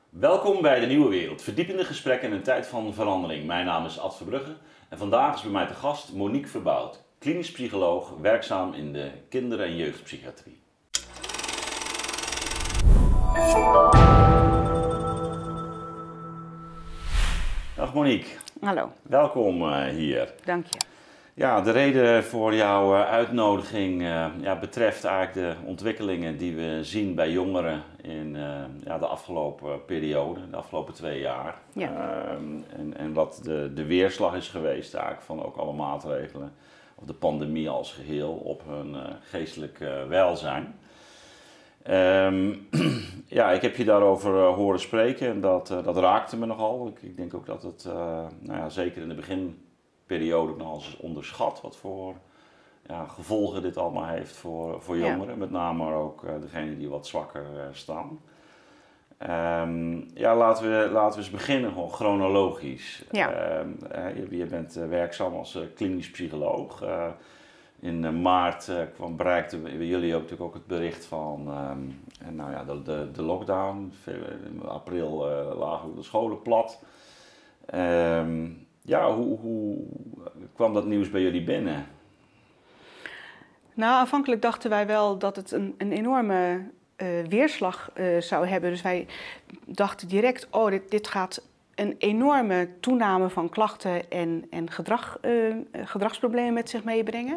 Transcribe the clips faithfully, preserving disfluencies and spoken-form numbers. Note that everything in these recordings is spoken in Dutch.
Welkom bij de Nieuwe Wereld, verdiepende gesprekken in een tijd van verandering. Mijn naam is Ad Verbrugge en vandaag is bij mij te gast Monique Verbout, klinisch psycholoog, werkzaam in de kinder- en jeugdpsychiatrie. Dag Monique. Hallo. Welkom uh, hier. Dank je. Ja, de reden voor jouw uh, uitnodiging uh, ja, betreft eigenlijk de ontwikkelingen die we zien bij jongeren in uh, ja, de afgelopen periode, de afgelopen twee jaar. Ja. Uh, en, en wat de, de weerslag is geweest eigenlijk van ook alle maatregelen, of de pandemie als geheel, op hun uh, geestelijk uh, welzijn. Um, ja, ik heb je daarover uh, horen spreken en dat, uh, dat raakte me nogal. Ik, ik denk ook dat het, uh, nou ja, zeker in de beginperiode nogal eens onderschat wat voor ja, gevolgen dit allemaal heeft voor, voor jongeren. Ja. Met name ook uh, degenen die wat zwakker uh, staan. Um, ja, laten we, laten we eens beginnen gewoon chronologisch. Ja. Um, uh, je, je bent uh, werkzaam als uh, klinisch psycholoog. Uh, In uh, maart uh, kwam, bereikten jullie ook, natuurlijk ook het bericht van um, en nou ja, de, de, de lockdown. In april uh, lagen de scholen plat. Um, ja, hoe, hoe kwam dat nieuws bij jullie binnen? Nou, aanvankelijk dachten wij wel dat het een, een enorme uh, weerslag uh, zou hebben. Dus wij dachten direct, oh, dit, dit gaat een enorme toename van klachten en, en gedrag, uh, gedragsproblemen met zich meebrengen.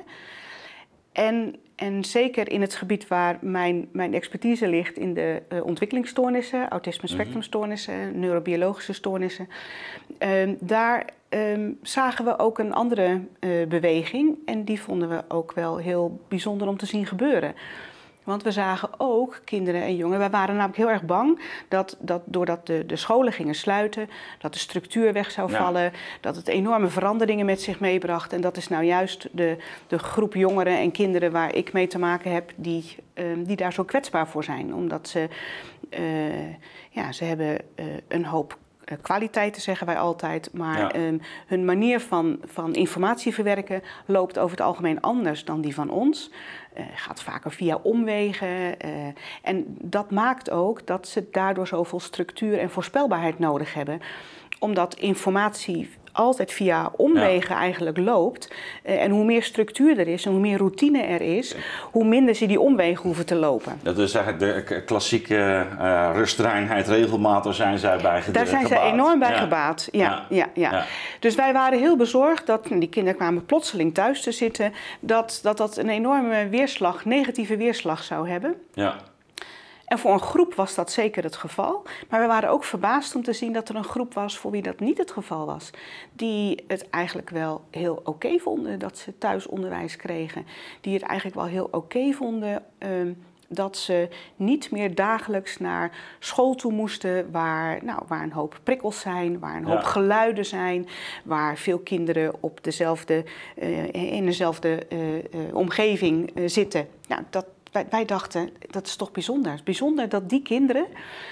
En, en zeker in het gebied waar mijn, mijn expertise ligt, in de uh, ontwikkelingsstoornissen, autisme spectrumstoornissen, mm-hmm. neurobiologische stoornissen, uh, daar uh, zagen we ook een andere uh, beweging en die vonden we ook wel heel bijzonder om te zien gebeuren. Want we zagen ook kinderen en jongeren, wij waren namelijk heel erg bang dat, dat doordat de, de scholen gingen sluiten, dat de structuur weg zou vallen, ja. dat het enorme veranderingen met zich meebracht. En dat is nou juist de, de groep jongeren en kinderen waar ik mee te maken heb, die, uh, die daar zo kwetsbaar voor zijn. Omdat ze, uh, ja, ze hebben uh, een hoop kwaliteiten, zeggen wij altijd, maar ja. um, hun manier van, van informatie verwerken loopt over het algemeen anders dan die van ons. Uh, gaat vaker via omwegen. Uh, en dat maakt ook dat ze daardoor zoveel structuur en voorspelbaarheid nodig hebben. Omdat informatie altijd via omwegen ja. eigenlijk loopt. Uh, en hoe meer structuur er is en hoe meer routine er is, hoe minder ze die omwegen hoeven te lopen. Dat is eigenlijk de klassieke uh, rust, reinheid, regelmaat, daar zijn zij bij gebaat. Daar zijn ze enorm bij ja. gebaat, ja, ja. Ja, ja. ja. Dus wij waren heel bezorgd dat, die kinderen kwamen plotseling thuis te zitten, dat dat, dat een enorme weerslag, negatieve weerslag zou hebben. Ja. En voor een groep was dat zeker het geval. Maar we waren ook verbaasd om te zien dat er een groep was voor wie dat niet het geval was. Die het eigenlijk wel heel oké okay vonden dat ze thuisonderwijs kregen. Die het eigenlijk wel heel oké okay vonden um, dat ze niet meer dagelijks naar school toe moesten. Waar, nou, waar een hoop prikkels zijn, waar een hoop ja. geluiden zijn. Waar veel kinderen op dezelfde, uh, in dezelfde uh, uh, omgeving uh, zitten. Nou, dat Wij, wij dachten, dat is toch bijzonder. Het is bijzonder dat die kinderen,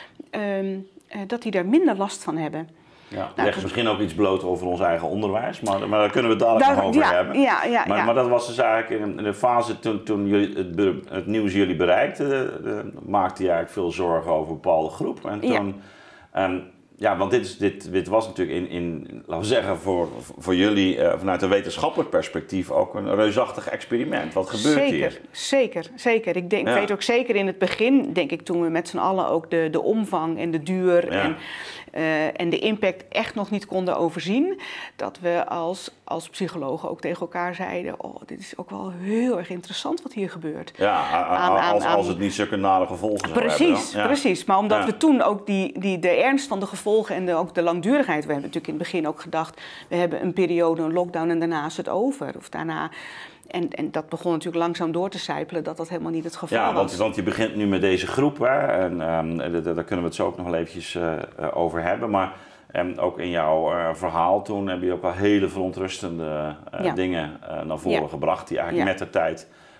um, uh, dat die daar minder last van hebben. Ja, nou, leg misschien ook iets bloot over ons eigen onderwijs, maar, maar daar kunnen we het dadelijk nog over ja, hebben. Ja, ja, maar, ja. maar dat was dus eigenlijk in de fase toen, toen jullie het, het nieuws jullie bereikte, de, de, maakte je eigenlijk veel zorgen over een bepaalde groep. En toen, ja. Um, ja, want dit, is, dit, dit was natuurlijk in, in, laten we zeggen, voor, voor jullie uh, vanuit een wetenschappelijk perspectief ook een reusachtig experiment. Wat gebeurt zeker, hier? Zeker, zeker. Ik denk, ja. weet ook zeker in het begin, denk ik, toen we met z'n allen ook de, de omvang en de duur ja. en, uh, en de impact echt nog niet konden overzien, dat we als, als psychologen ook tegen elkaar zeiden, oh, dit is ook wel heel erg interessant wat hier gebeurt. Ja, aan, aan, als, als het niet zulke nare gevolgen zou precies, hebben. Precies, ja. precies. Maar omdat ja. we toen ook die, die, de ernst van de gevolgen en de, ook de langdurigheid. We hebben natuurlijk in het begin ook gedacht, we hebben een periode, een lockdown en daarna is het over. Of daarna, en, en dat begon natuurlijk langzaam door te sijpelen dat dat helemaal niet het geval ja, want, was. Want je begint nu met deze groep, hè, en um, daar, daar kunnen we het zo ook nog wel eventjes uh, over hebben. Maar um, ook in jouw uh, verhaal toen heb je ook wel hele verontrustende uh, ja. dingen uh, naar voren ja. gebracht die eigenlijk ja. met de tijd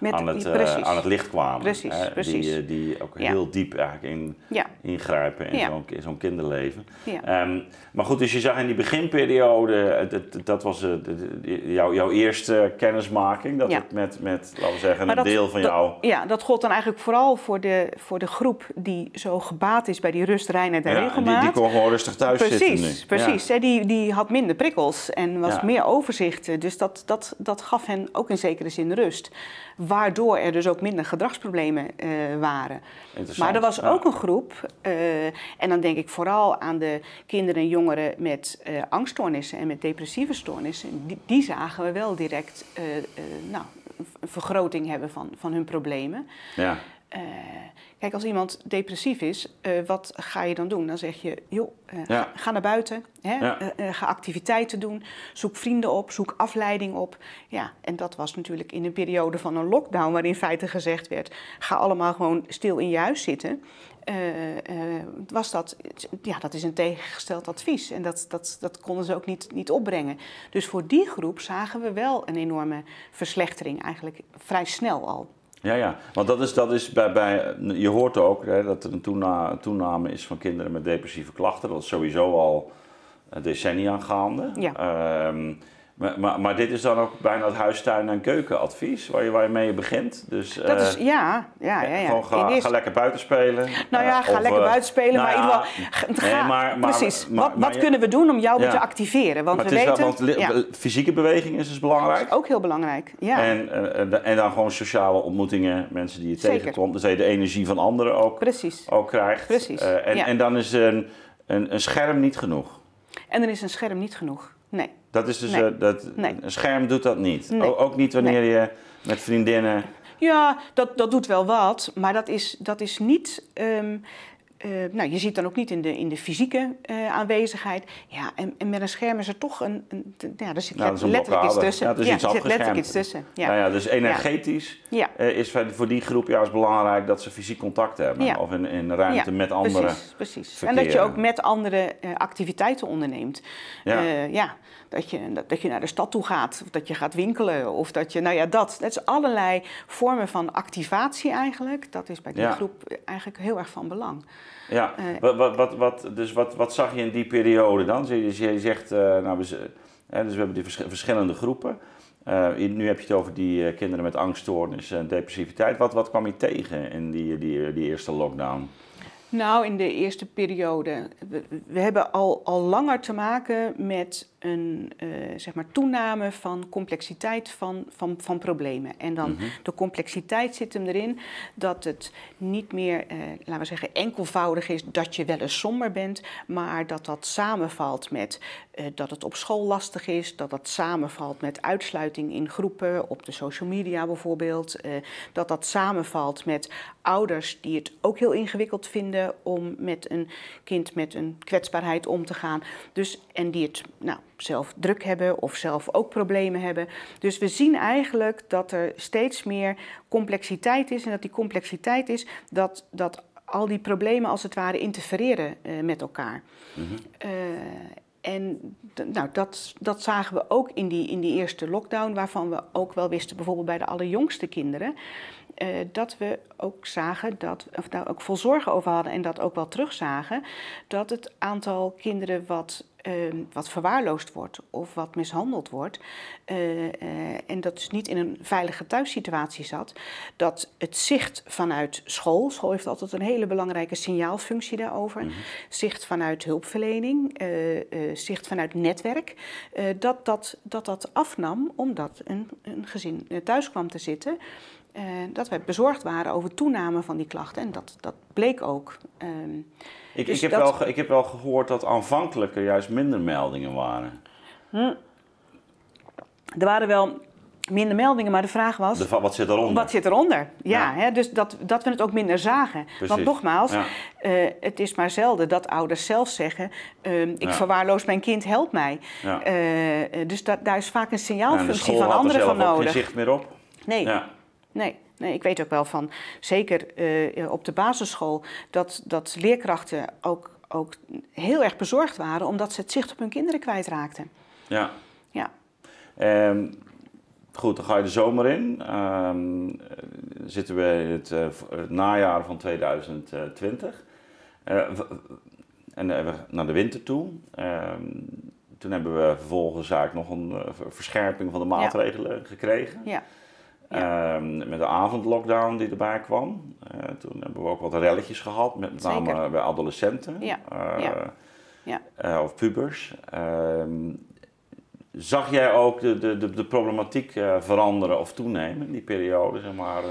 Met, aan, het, precies. uh, aan het licht kwamen. Precies, hè, precies. Die, die ook ja. heel diep eigenlijk in, ja. ingrijpen in ja. zo'n zo'n kinderleven. Ja. Um, maar goed, dus je zag in die beginperiode, dat, dat was uh, jou, jouw eerste kennismaking, dat ja. het met, met, laten we zeggen, maar een dat, deel van dat, jou... Ja, dat gold dan eigenlijk vooral voor de, voor de groep die zo gebaat is bij die rust, reinheid en ja, regelmaat. Die, die kon gewoon rustig thuis precies, zitten nu. Precies, ja. hè, die, die had minder prikkels en was ja. meer overzicht. Dus dat, dat, dat gaf hen ook in zekere zin rust. Waardoor er dus ook minder gedragsproblemen uh, waren. Maar er was ja. ook een groep, uh, en dan denk ik vooral aan de kinderen en jongeren met uh, angststoornissen en met depressieve stoornissen. Die, die zagen we wel direct uh, uh, nou, een vergroting hebben van, van hun problemen. Ja. Uh, kijk, als iemand depressief is, uh, wat ga je dan doen? Dan zeg je, joh, uh, ja. ga, ga naar buiten, hè? Ja. Uh, uh, ga activiteiten doen, zoek vrienden op, zoek afleiding op. Ja, en dat was natuurlijk in een periode van een lockdown, waarin in feite gezegd werd, ga allemaal gewoon stil in je huis zitten. Uh, uh, was dat, ja, dat is een tegengesteld advies en dat, dat, dat konden ze ook niet, niet opbrengen. Dus voor die groep zagen we wel een enorme verslechtering, eigenlijk vrij snel al. Ja, ja, want dat is, dat is bij, bij, je hoort ook hè, dat er een toename, toename is van kinderen met depressieve klachten. Dat is sowieso al decennia gaande. Ja. Um, maar, maar, maar dit is dan ook bijna het huistuin- en keukenadvies waar je, waar je mee begint. Dus, dat uh, is, ja, ja, ja. ja. Gewoon ga, eerst... ga lekker buiten spelen. Nou ja, ga of, lekker buiten spelen, nou maar in ja, ieder geval, ga, nee, maar, maar, precies. Maar, wat maar, wat kunnen we doen om jou ja. te activeren? Want maar we het is weten... wel, want ja. fysieke beweging is dus belangrijk. Dat is ook heel belangrijk, ja. En, uh, en dan gewoon sociale ontmoetingen, mensen die je Zeker. tegenkomt. Dus je de energie van anderen ook, precies. ook krijgt. Precies. Uh, en, ja. en dan is een, een, een scherm niet genoeg. En dan is een scherm niet genoeg, nee. Dat is dus, nee. uh, dat, nee. een scherm doet dat niet. Nee. O, ook niet wanneer nee. je met vriendinnen... Ja, dat, dat doet wel wat, maar dat is, dat is niet... Um, uh, nou, je ziet dan ook niet in de, in de fysieke uh, aanwezigheid. Ja, en, en met een scherm is er toch een... een ja, er zit nou, let, letterlijk iets tussen. Ja, er is ja, iets er zit letterlijk iets tussen. Ja. Nou ja, dus energetisch ja. uh, is voor die groep juist belangrijk dat ze fysiek contact hebben. Ja. Of in, in ruimte ja, met anderen. Precies, precies. En dat je ook met anderen uh, activiteiten onderneemt. Ja. Uh, ja. Dat je, dat, dat je naar de stad toe gaat, of dat je gaat winkelen, of dat je, nou ja, dat. Dat is allerlei vormen van activatie eigenlijk. Dat is bij die ja. groep eigenlijk heel erg van belang. Ja, uh, wat, wat, wat, wat, dus wat, wat zag je in die periode dan? Dus je zegt, uh, nou, we, hè, dus we hebben die vers verschillende groepen. Uh, nu heb je het over die uh, kinderen met angststoornis en depressiviteit. Wat, wat kwam je tegen in die, die, die eerste lockdown? Nou, in de eerste periode. We, we hebben al, al langer te maken met een uh, zeg maar toename van complexiteit van, van, van problemen. En dan mm-hmm. de complexiteit zit hem erin dat het niet meer, uh, laten we zeggen, enkelvoudig is dat je wel eens somber bent, maar dat dat samenvalt met uh, dat het op school lastig is, dat dat samenvalt met uitsluiting in groepen, op de social media bijvoorbeeld, uh, dat dat samenvalt met ouders die het ook heel ingewikkeld vinden om met een kind met een kwetsbaarheid om te gaan. Dus, en die het nou, zelf druk hebben of zelf ook problemen hebben. Dus we zien eigenlijk dat er steeds meer complexiteit is en dat die complexiteit is dat, dat al die problemen als het ware interfereren uh, met elkaar. Mm-hmm. uh, En nou, dat, dat zagen we ook in die, in die eerste lockdown, waarvan we ook wel wisten, bijvoorbeeld bij de allerjongste kinderen, uh, dat we ook zagen, dat, of daar ook vol zorgen over hadden en dat ook wel terugzagen, dat het aantal kinderen wat, uh, wat verwaarloosd wordt of wat mishandeld wordt, uh, uh, en dat dus niet in een veilige thuissituatie zat, dat het zicht vanuit school, school heeft altijd een hele belangrijke signaalfunctie daarover, mm-hmm. zicht vanuit hulpverlening, uh, uh, zicht vanuit netwerk, uh, dat, dat, dat dat afnam omdat een, een gezin thuis kwam te zitten. Uh, dat wij bezorgd waren over toename van die klachten en dat, dat bleek ook. Uh, ik, dus ik, heb dat... wel, ik heb wel gehoord dat aanvankelijk er juist minder meldingen waren. Hm. Er waren wel minder meldingen, maar de vraag was... De, wat zit eronder? Wat zit eronder, ja. ja. Hè, dus dat, dat we het ook minder zagen. Precies. Want nogmaals, ja. uh, het is maar zelden dat ouders zelf zeggen... Uh, ik ja. verwaarloos mijn kind, help mij. Ja. Uh, dus dat, daar is vaak een signaalfunctie van anderen van nodig. En de school had er zelf ook geen zicht meer op? Nee, ja. nee. Nee, ik weet ook wel van, zeker uh, op de basisschool, dat, dat leerkrachten ook, ook heel erg bezorgd waren... omdat ze het zicht op hun kinderen kwijtraakten. Ja. Ja. Um, goed, dan ga je de zomer in. Um, zitten we in het, uh, het najaar van tweeduizend twintig. Uh, en dan hebben we naar de winter toe. Um, toen hebben we vervolgens eigenlijk nog een uh, verscherping van de maatregelen ja. gekregen. Ja. Ja. Um, met de avondlockdown die erbij kwam. Uh, toen hebben we ook wat relletjes gehad, met, met name bij adolescenten ja. Uh, ja. Ja. Uh, of pubers. Uh, zag jij ook de, de, de, de problematiek uh, veranderen of toenemen in die periode? Zeg maar, uh...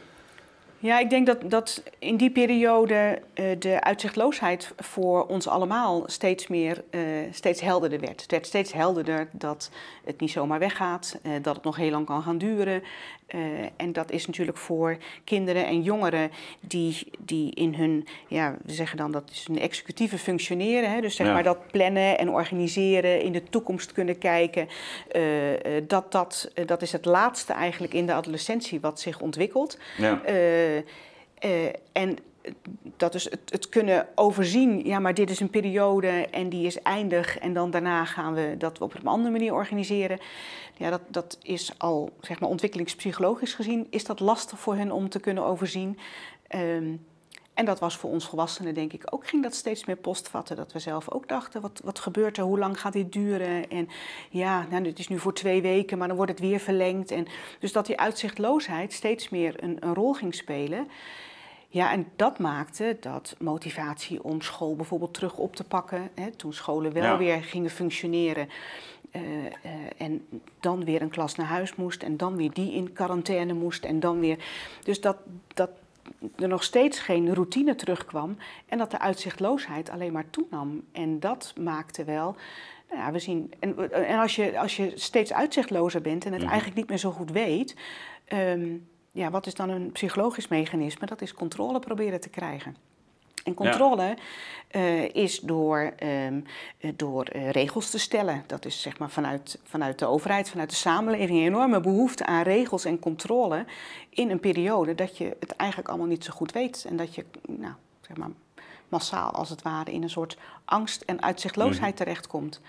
Ja, ik denk dat, dat in die periode uh, de uitzichtloosheid voor ons allemaal steeds meer, uh, steeds helderder werd. Het werd steeds helderder dat het niet zomaar weggaat, uh, dat het nog heel lang kan gaan duren. Uh, en dat is natuurlijk voor kinderen en jongeren die, die in hun, ja, we zeggen dan dat is een executieve functioneren. Hè, dus zeg ja. maar dat plannen en organiseren, in de toekomst kunnen kijken. Uh, uh, dat, dat, uh, dat is het laatste eigenlijk in de adolescentie wat zich ontwikkelt. Ja. Uh, Uh, en dat is het, het kunnen overzien, ja, maar dit is een periode en die is eindig en dan daarna gaan we dat op een andere manier organiseren. Ja, dat, dat is al, zeg maar, ontwikkelingspsychologisch gezien, is dat lastig voor hen om te kunnen overzien. Um, en dat was voor ons volwassenen, denk ik, ook ging dat steeds meer postvatten. Dat we zelf ook dachten, wat, wat gebeurt er, hoe lang gaat dit duren? En ja, nou, het is nu voor twee weken, maar dan wordt het weer verlengd. En dus dat die uitzichtloosheid steeds meer een, een rol ging spelen. Ja, en dat maakte dat motivatie om school bijvoorbeeld terug op te pakken, hè, toen scholen wel ja. weer gingen functioneren, uh, uh, en dan weer een klas naar huis moest en dan weer die in quarantaine moest en dan weer. Dus dat, dat er nog steeds geen routine terugkwam en dat de uitzichtloosheid alleen maar toenam. En dat maakte wel. Nou ja, we zien, en, en als, je, als je steeds uitzichtlozer bent en het mm-hmm. eigenlijk niet meer zo goed weet. Um, Ja, wat is dan een psychologisch mechanisme? Dat is controle proberen te krijgen. En controle ja. uh, is door, um, door uh, regels te stellen. Dat is zeg maar vanuit, vanuit de overheid, vanuit de samenleving... een enorme behoefte aan regels en controle in een periode dat je het eigenlijk allemaal niet zo goed weet. En dat je, nou, zeg maar, massaal als het ware in een soort angst en uitzichtloosheid mm-hmm. terechtkomt.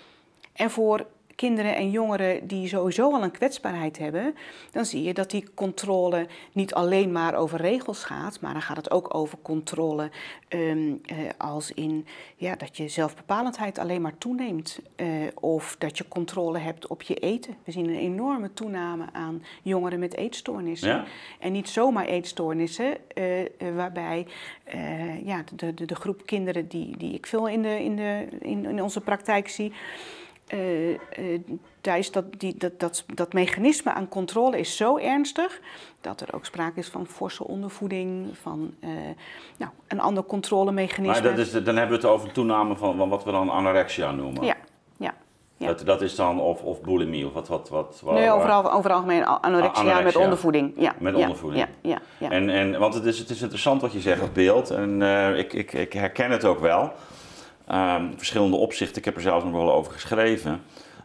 En voor kinderen en jongeren die sowieso al een kwetsbaarheid hebben, dan zie je dat die controle niet alleen maar over regels gaat, maar dan gaat het ook over controle um, uh, als in ja, dat je zelfbepalendheid alleen maar toeneemt. Uh, of dat je controle hebt op je eten. We zien een enorme toename aan jongeren met eetstoornissen. Ja. En niet zomaar eetstoornissen, uh, uh, waarbij uh, ja, de, de, de groep kinderen die, die ik veel in, de, in, de, in, in onze praktijk zie, Uh, uh, daar is dat, die, dat, dat, dat mechanisme aan controle is zo ernstig dat er ook sprake is van forse ondervoeding, van uh, nou, een ander controlemechanisme. Maar dat is, dan hebben we het over toename van, van wat we dan anorexia noemen. Ja, ja. ja. Dat, dat is dan of, of bulimie of wat? wat, wat waar, nee, overal, overal algemeen anorexia, anorexia met ondervoeding. Ja, met ja, ondervoeding. Ja, ja, ja. En, en, want het is, het is interessant wat je zegt, het beeld. En uh, ik, ik, ik herken het ook wel. Um, verschillende opzichten, ik heb er zelfs nog wel over geschreven.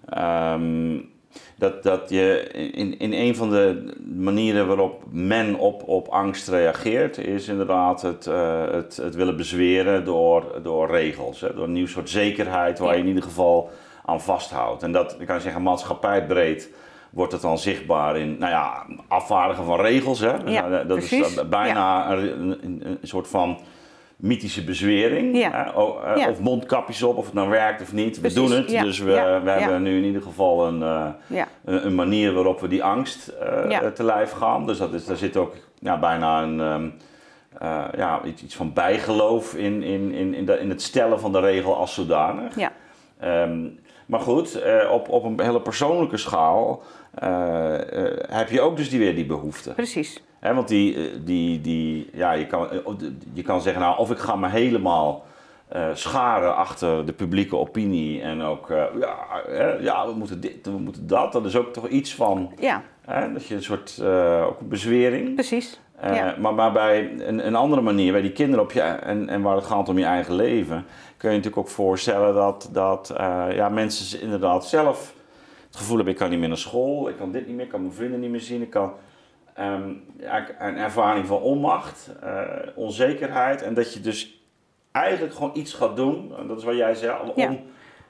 Um, dat, dat je in, in een van de manieren waarop men op, op angst reageert, is inderdaad het, uh, het, het willen bezweren door, door regels. Hè, door een nieuw soort zekerheid waar ja. je in ieder geval aan vasthoudt. En dat, ik kan zeggen, maatschappijbreed wordt het dan zichtbaar in, nou ja, afvaardigen van regels. Hè. Ja, dat precies. is bijna ja. een, een, een soort van mythische bezwering, ja. uh, o, uh, ja. of mondkapjes op, of het nou werkt of niet. Precies. We doen het, ja. dus we, ja. we hebben ja. nu in ieder geval een, uh, ja. een, een manier waarop we die angst uh, ja. te lijf gaan. Dus dat is, daar zit ook ja, bijna een, um, uh, ja, iets, iets van bijgeloof in, in, in, in, de, in het stellen van de regel als zodanig. Ja. Um, maar goed, uh, op, op een hele persoonlijke schaal uh, uh, heb je ook dus die, weer die behoefte. Precies. He, want die, die, die, ja, je, kan, je kan zeggen, nou, of ik ga me helemaal uh, scharen achter de publieke opinie en ook, uh, ja, hè, ja, we moeten dit, we moeten dat. Dat is ook toch iets van, ja. hè, dat je een soort uh, ook een bezwering. Precies. Uh, ja. Maar, maar bij een, een andere manier, bij die kinderen op je, en, en waar het gaat om je eigen leven, kun je natuurlijk ook voorstellen dat, dat uh, ja, mensen inderdaad zelf het gevoel hebben, ik kan niet meer naar school, ik kan dit niet meer, ik kan mijn vrienden niet meer zien, ik kan... Um, ja, een ervaring van onmacht, uh, onzekerheid en dat je dus eigenlijk gewoon iets gaat doen, en dat is wat jij zei, om, ja.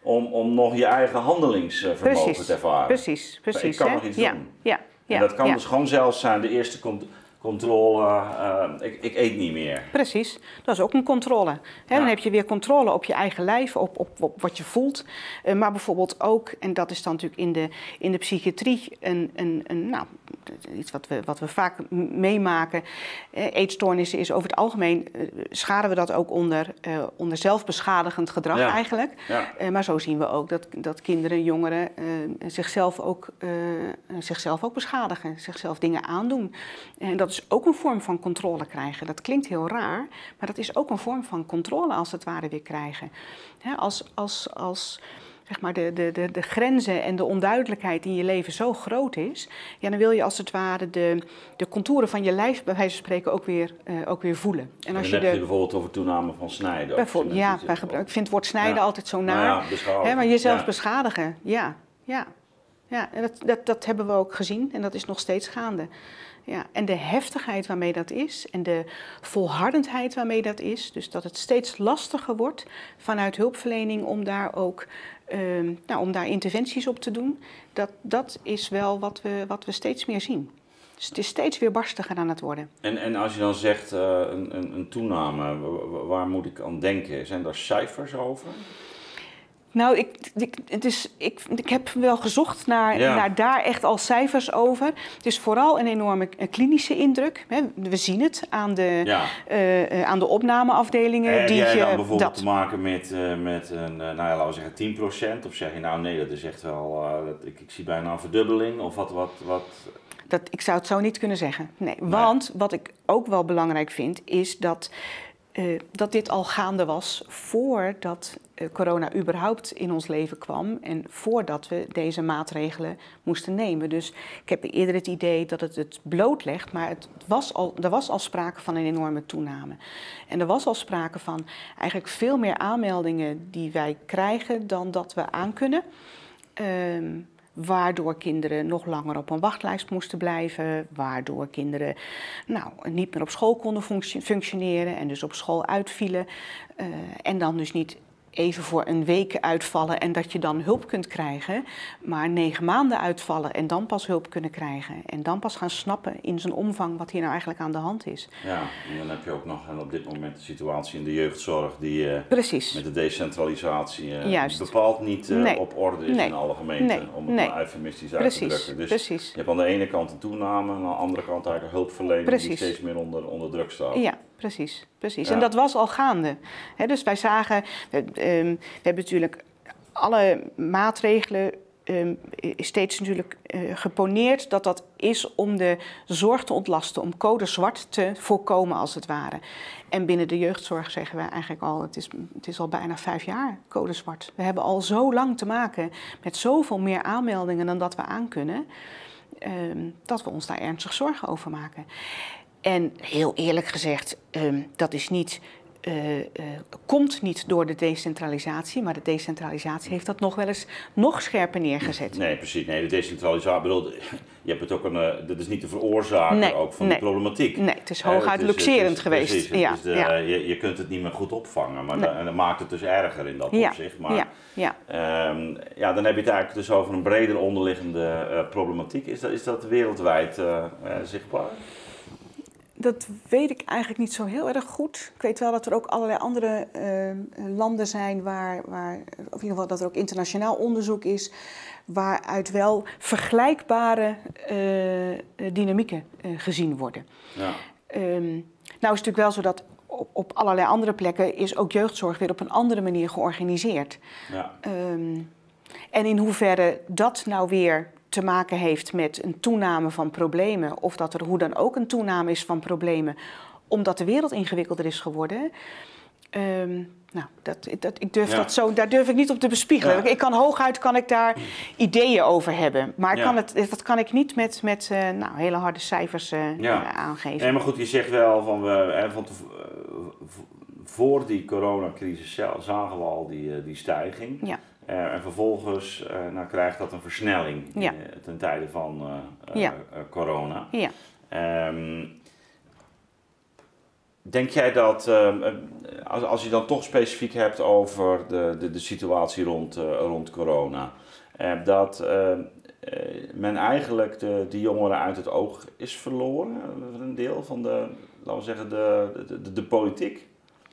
om, om nog je eigen handelingsvermogen precies, te ervaren. Precies, precies. Ik kan hè? nog iets ja, doen. Ja, ja, en dat kan ja. dus gewoon zelfs zijn, de eerste cont controle, uh, ik, ik eet niet meer. Precies, dat is ook een controle. Hè? Ja. Dan heb je weer controle op je eigen lijf, op, op, op wat je voelt. Uh, maar bijvoorbeeld ook, en dat is dan natuurlijk in de, in de psychiatrie een, een, een, nou, iets wat we, wat we vaak meemaken. Uh, eetstoornissen is over het algemeen, uh, scharen we dat ook onder, uh, onder zelfbeschadigend gedrag ja. eigenlijk. Ja. Uh, maar zo zien we ook dat, dat kinderen, jongeren uh, zichzelf, ook, uh, zichzelf ook beschadigen, zichzelf dingen aandoen. En dat is ook een vorm van controle krijgen. Dat klinkt heel raar, maar dat is ook een vorm van controle als het ware weer krijgen. He, als als, als zeg maar de, de, de, de grenzen en de onduidelijkheid in je leven zo groot is, ja, dan wil je als het ware de, de contouren van je lijf bij wijze van spreken ook weer, uh, ook weer voelen. En als en dan je heb de, je bijvoorbeeld over toename van snijden. Bijvoorbeeld, ja, bij gebruik, ik vind het woord snijden ja. altijd zo naar. Nou ja, He, maar jezelf ja. beschadigen, ja. ja. ja en dat, dat, dat hebben we ook gezien en dat is nog steeds gaande. Ja, en de heftigheid waarmee dat is en de volhardendheid waarmee dat is, dus dat het steeds lastiger wordt vanuit hulpverlening om daar ook um, nou, om daar interventies op te doen, dat, dat is wel wat we, wat we steeds meer zien. Dus het is steeds weer barstiger aan het worden. En, en als je dan zegt uh, een, een, een toename, waar moet ik aan denken? Zijn daar cijfers over? Nou, ik, ik, het is, ik, ik heb wel gezocht naar, ja. naar daar echt al cijfers over. Het is vooral een enorme klinische indruk. Hè. We zien het aan de, ja. uh, aan de opnameafdelingen. Heb die jij je, dan bijvoorbeeld dat... te maken met, uh, met een, uh, nou ja, laten we zeggen tien procent? Of zeg je nou nee, dat is echt wel, uh, dat, ik, ik zie bijna een verdubbeling? Of wat... wat, wat... Dat, ik zou het zo niet kunnen zeggen. Nee, want nee. Wat ik ook wel belangrijk vind, is dat... Uh, dat dit al gaande was voordat uh, corona überhaupt in ons leven kwam en voordat we deze maatregelen moesten nemen. Dus ik heb eerder het idee dat het het blootlegt, maar het was al, er was al sprake van een enorme toename. En er was al sprake van eigenlijk veel meer aanmeldingen die wij krijgen dan dat we aankunnen. Uh, Waardoor kinderen nog langer op een wachtlijst moesten blijven. Waardoor kinderen nou, niet meer op school konden functioneren en dus op school uitvielen. Uh, en dan dus niet even voor een week uitvallen en dat je dan hulp kunt krijgen. Maar negen maanden uitvallen en dan pas hulp kunnen krijgen. En dan pas gaan snappen in zijn omvang wat hier nou eigenlijk aan de hand is. Ja, en dan heb je ook nog op dit moment de situatie in de jeugdzorg die uh, Precies. met de decentralisatie uh, bepaald niet uh, nee. op orde is nee. in alle gemeenten. Nee. Om het nee. maar eufemistisch uit Precies. te drukken. Dus Precies. je hebt aan de ene kant een toename en aan de andere kant eigenlijk hulpverlening Precies. die steeds meer onder, onder druk staat. Ja. Precies, precies. Ja. En dat was al gaande. He, dus wij zagen, we, um, we hebben natuurlijk alle maatregelen um, steeds natuurlijk uh, geponeerd dat dat is om de zorg te ontlasten, om code zwart te voorkomen als het ware. En binnen de jeugdzorg zeggen wij eigenlijk al, het is, het is al bijna vijf jaar code zwart. We hebben al zo lang te maken met zoveel meer aanmeldingen dan dat we aankunnen, um, dat we ons daar ernstig zorgen over maken. En heel eerlijk gezegd, um, dat is niet, uh, uh, komt niet door de decentralisatie, maar de decentralisatie heeft dat nog wel eens nog scherper neergezet. Nee, precies. Nee, de decentralisatie, bedoel, je hebt het ook een, uh, dat is niet de veroorzaker nee, ook van nee. de problematiek. Nee, het is hooguit uh, luxerend geweest. Precies, het ja, is de, ja. je, je kunt het niet meer goed opvangen, maar nee. da, en dat maakt het dus erger in dat ja, opzicht. Maar ja, ja. Um, ja, dan heb je het eigenlijk dus over een breder onderliggende uh, problematiek. Is dat, is dat wereldwijd uh, uh, zichtbaar? Dat weet ik eigenlijk niet zo heel erg goed. Ik weet wel dat er ook allerlei andere uh, landen zijn waar, waar, of in ieder geval dat er ook internationaal onderzoek is, waaruit wel vergelijkbare uh, dynamieken uh, gezien worden. Ja. Um, nou is het natuurlijk wel zo dat op, op allerlei andere plekken is ook jeugdzorg weer op een andere manier georganiseerd. Ja. Um, en in hoeverre dat nou weer te maken heeft met een toename van problemen, of dat er hoe dan ook een toename is van problemen, omdat de wereld ingewikkelder is geworden. Um, nou, dat, dat, ik durf ja. dat zo, daar durf ik niet op te bespiegelen. Ja. Ik kan hooguit kan ik daar ideeën over hebben, maar ja. kan het, dat kan ik niet met, met uh, nou, hele harde cijfers uh, ja. uh, aangeven. Nee, maar goed, je zegt wel van we, hè, van te, uh, voor die coronacrisis zagen we al die, uh, die stijging. Ja. Uh, en vervolgens uh, nou, krijgt dat een versnelling ja. uh, ten tijde van uh, uh, ja. uh, corona. Ja. Um, denk jij dat, uh, als, als je dan toch specifiek hebt over de, de, de situatie rond, uh, rond corona, uh, dat uh, uh, men eigenlijk de, de jongeren uit het oog is verloren, een deel van de, laten we zeggen, de, de, de, de politiek?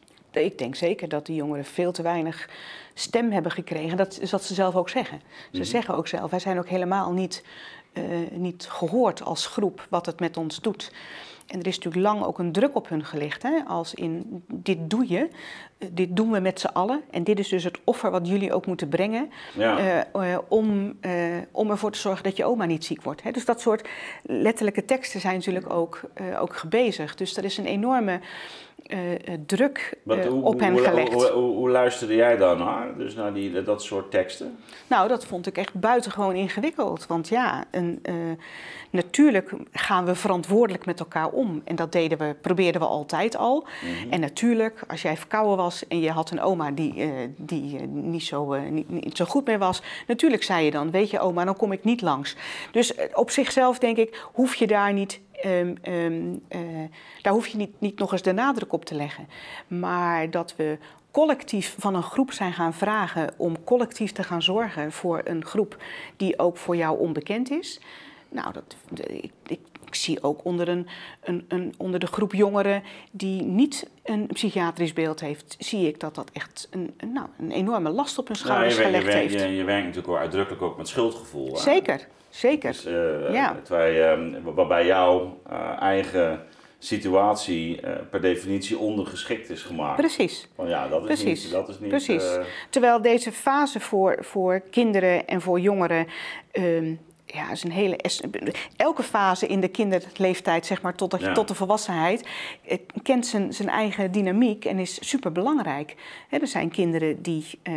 Ik denk zeker dat die jongeren veel te weinig stem hebben gekregen. Dat is wat ze zelf ook zeggen. Ze mm-hmm. zeggen ook zelf, wij zijn ook helemaal niet, uh, niet gehoord als groep wat het met ons doet. En er is natuurlijk lang ook een druk op hun gelegd, hè? Als in, dit doe je, dit doen we met z'n allen. En dit is dus het offer wat jullie ook moeten brengen, ja. uh, uh, om, uh, om ervoor te zorgen dat je oma niet ziek wordt. Hè? Dus dat soort letterlijke teksten zijn natuurlijk ook, uh, ook gebezigd. Dus er is een enorme uh, druk uh, hoe, op hen hoe, gelegd. Hoe, hoe, hoe luisterde jij daar naar, dus naar die, dat soort teksten? Nou, dat vond ik echt buitengewoon ingewikkeld. Want ja, een, uh, natuurlijk gaan we verantwoordelijk met elkaar om. En dat deden we, probeerden we altijd al. Mm-hmm. En natuurlijk, als jij verkouden was en je had een oma die, uh, die uh, niet, zo, uh, niet, niet zo goed meer was. Natuurlijk zei je dan, weet je oma, dan kom ik niet langs. Dus uh, op zichzelf denk ik, hoef je daar niet... Um, um, uh, daar hoef je niet, niet nog eens de nadruk op te leggen. Maar dat we collectief van een groep zijn gaan vragen om collectief te gaan zorgen voor een groep die ook voor jou onbekend is. Nou, dat, ik, ik, ik zie ook onder, een, een, een, onder de groep jongeren die niet een psychiatrisch beeld heeft, zie ik dat dat echt een, een, nou, een enorme last op hun schouders nou, je, gelegd je, heeft. Je, je werkt natuurlijk ook uitdrukkelijk ook met schuldgevoel. Hè? Zeker, zeker. Dus, uh, ja. wij, uh, waarbij jouw uh, eigen situatie uh, per definitie ondergeschikt is gemaakt. Precies. Van, ja, dat is Precies. niet... Dat is niet Precies. Uh... Terwijl deze fase voor, voor kinderen en voor jongeren... Uh, Ja, is een hele, elke fase in de kinderleeftijd, zeg maar, tot de, ja. tot de volwassenheid, kent zijn, zijn eigen dynamiek en is superbelangrijk. He, er zijn kinderen die, uh,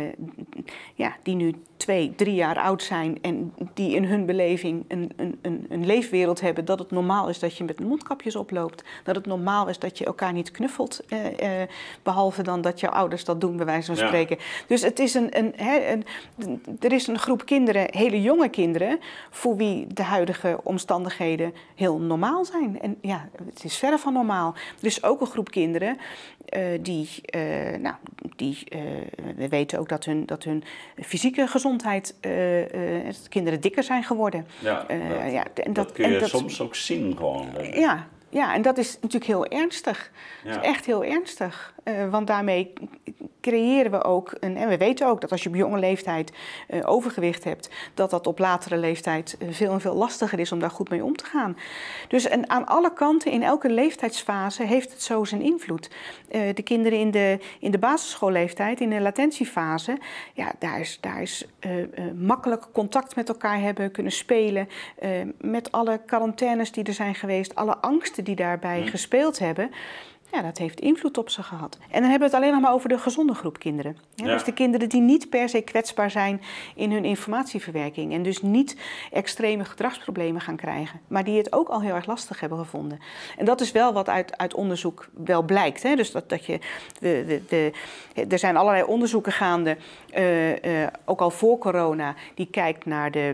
ja, die nu twee, drie jaar oud zijn en die in hun beleving een, een, een, een leefwereld hebben dat het normaal is dat je met mondkapjes oploopt. Dat het normaal is dat je elkaar niet knuffelt, uh, uh, behalve dan dat jouw ouders dat doen, bij wijze van ja. spreken. Dus het is een, een, he, een, er is een groep kinderen, hele jonge kinderen, voor wie de huidige omstandigheden heel normaal zijn. En ja, het is verre van normaal. Er is ook een groep kinderen uh, die, uh, nou, die uh, we weten ook dat hun, dat hun fysieke gezondheid, uh, uh, kinderen dikker zijn geworden. Ja, uh, dat, ja, en dat, dat kun je en dat, soms ook zien gewoon. Ja, ja, en dat is natuurlijk heel ernstig. Ja. Dat is echt heel ernstig. Uh, want daarmee creëren we ook, een, en we weten ook dat als je op jonge leeftijd uh, overgewicht hebt, dat dat op latere leeftijd uh, veel en veel lastiger is om daar goed mee om te gaan. Dus en aan alle kanten, in elke leeftijdsfase, heeft het zo zijn invloed. Uh, de kinderen in de, in de basisschoolleeftijd, in de latentiefase, ja, daar is, daar is uh, uh, makkelijk contact met elkaar hebben, kunnen spelen, uh, met alle quarantaines die er zijn geweest, alle angsten die daarbij mm. gespeeld hebben. Ja, dat heeft invloed op ze gehad. En dan hebben we het alleen nog maar over de gezonde groep kinderen. Ja, ja. Dus de kinderen die niet per se kwetsbaar zijn in hun informatieverwerking. En dus niet extreme gedragsproblemen gaan krijgen. Maar die het ook al heel erg lastig hebben gevonden. En dat is wel wat uit, uit onderzoek wel blijkt. Hè? Dus dat, dat je, de, de, de, er zijn allerlei onderzoeken gaande, uh, uh, ook al voor corona, die kijkt naar de...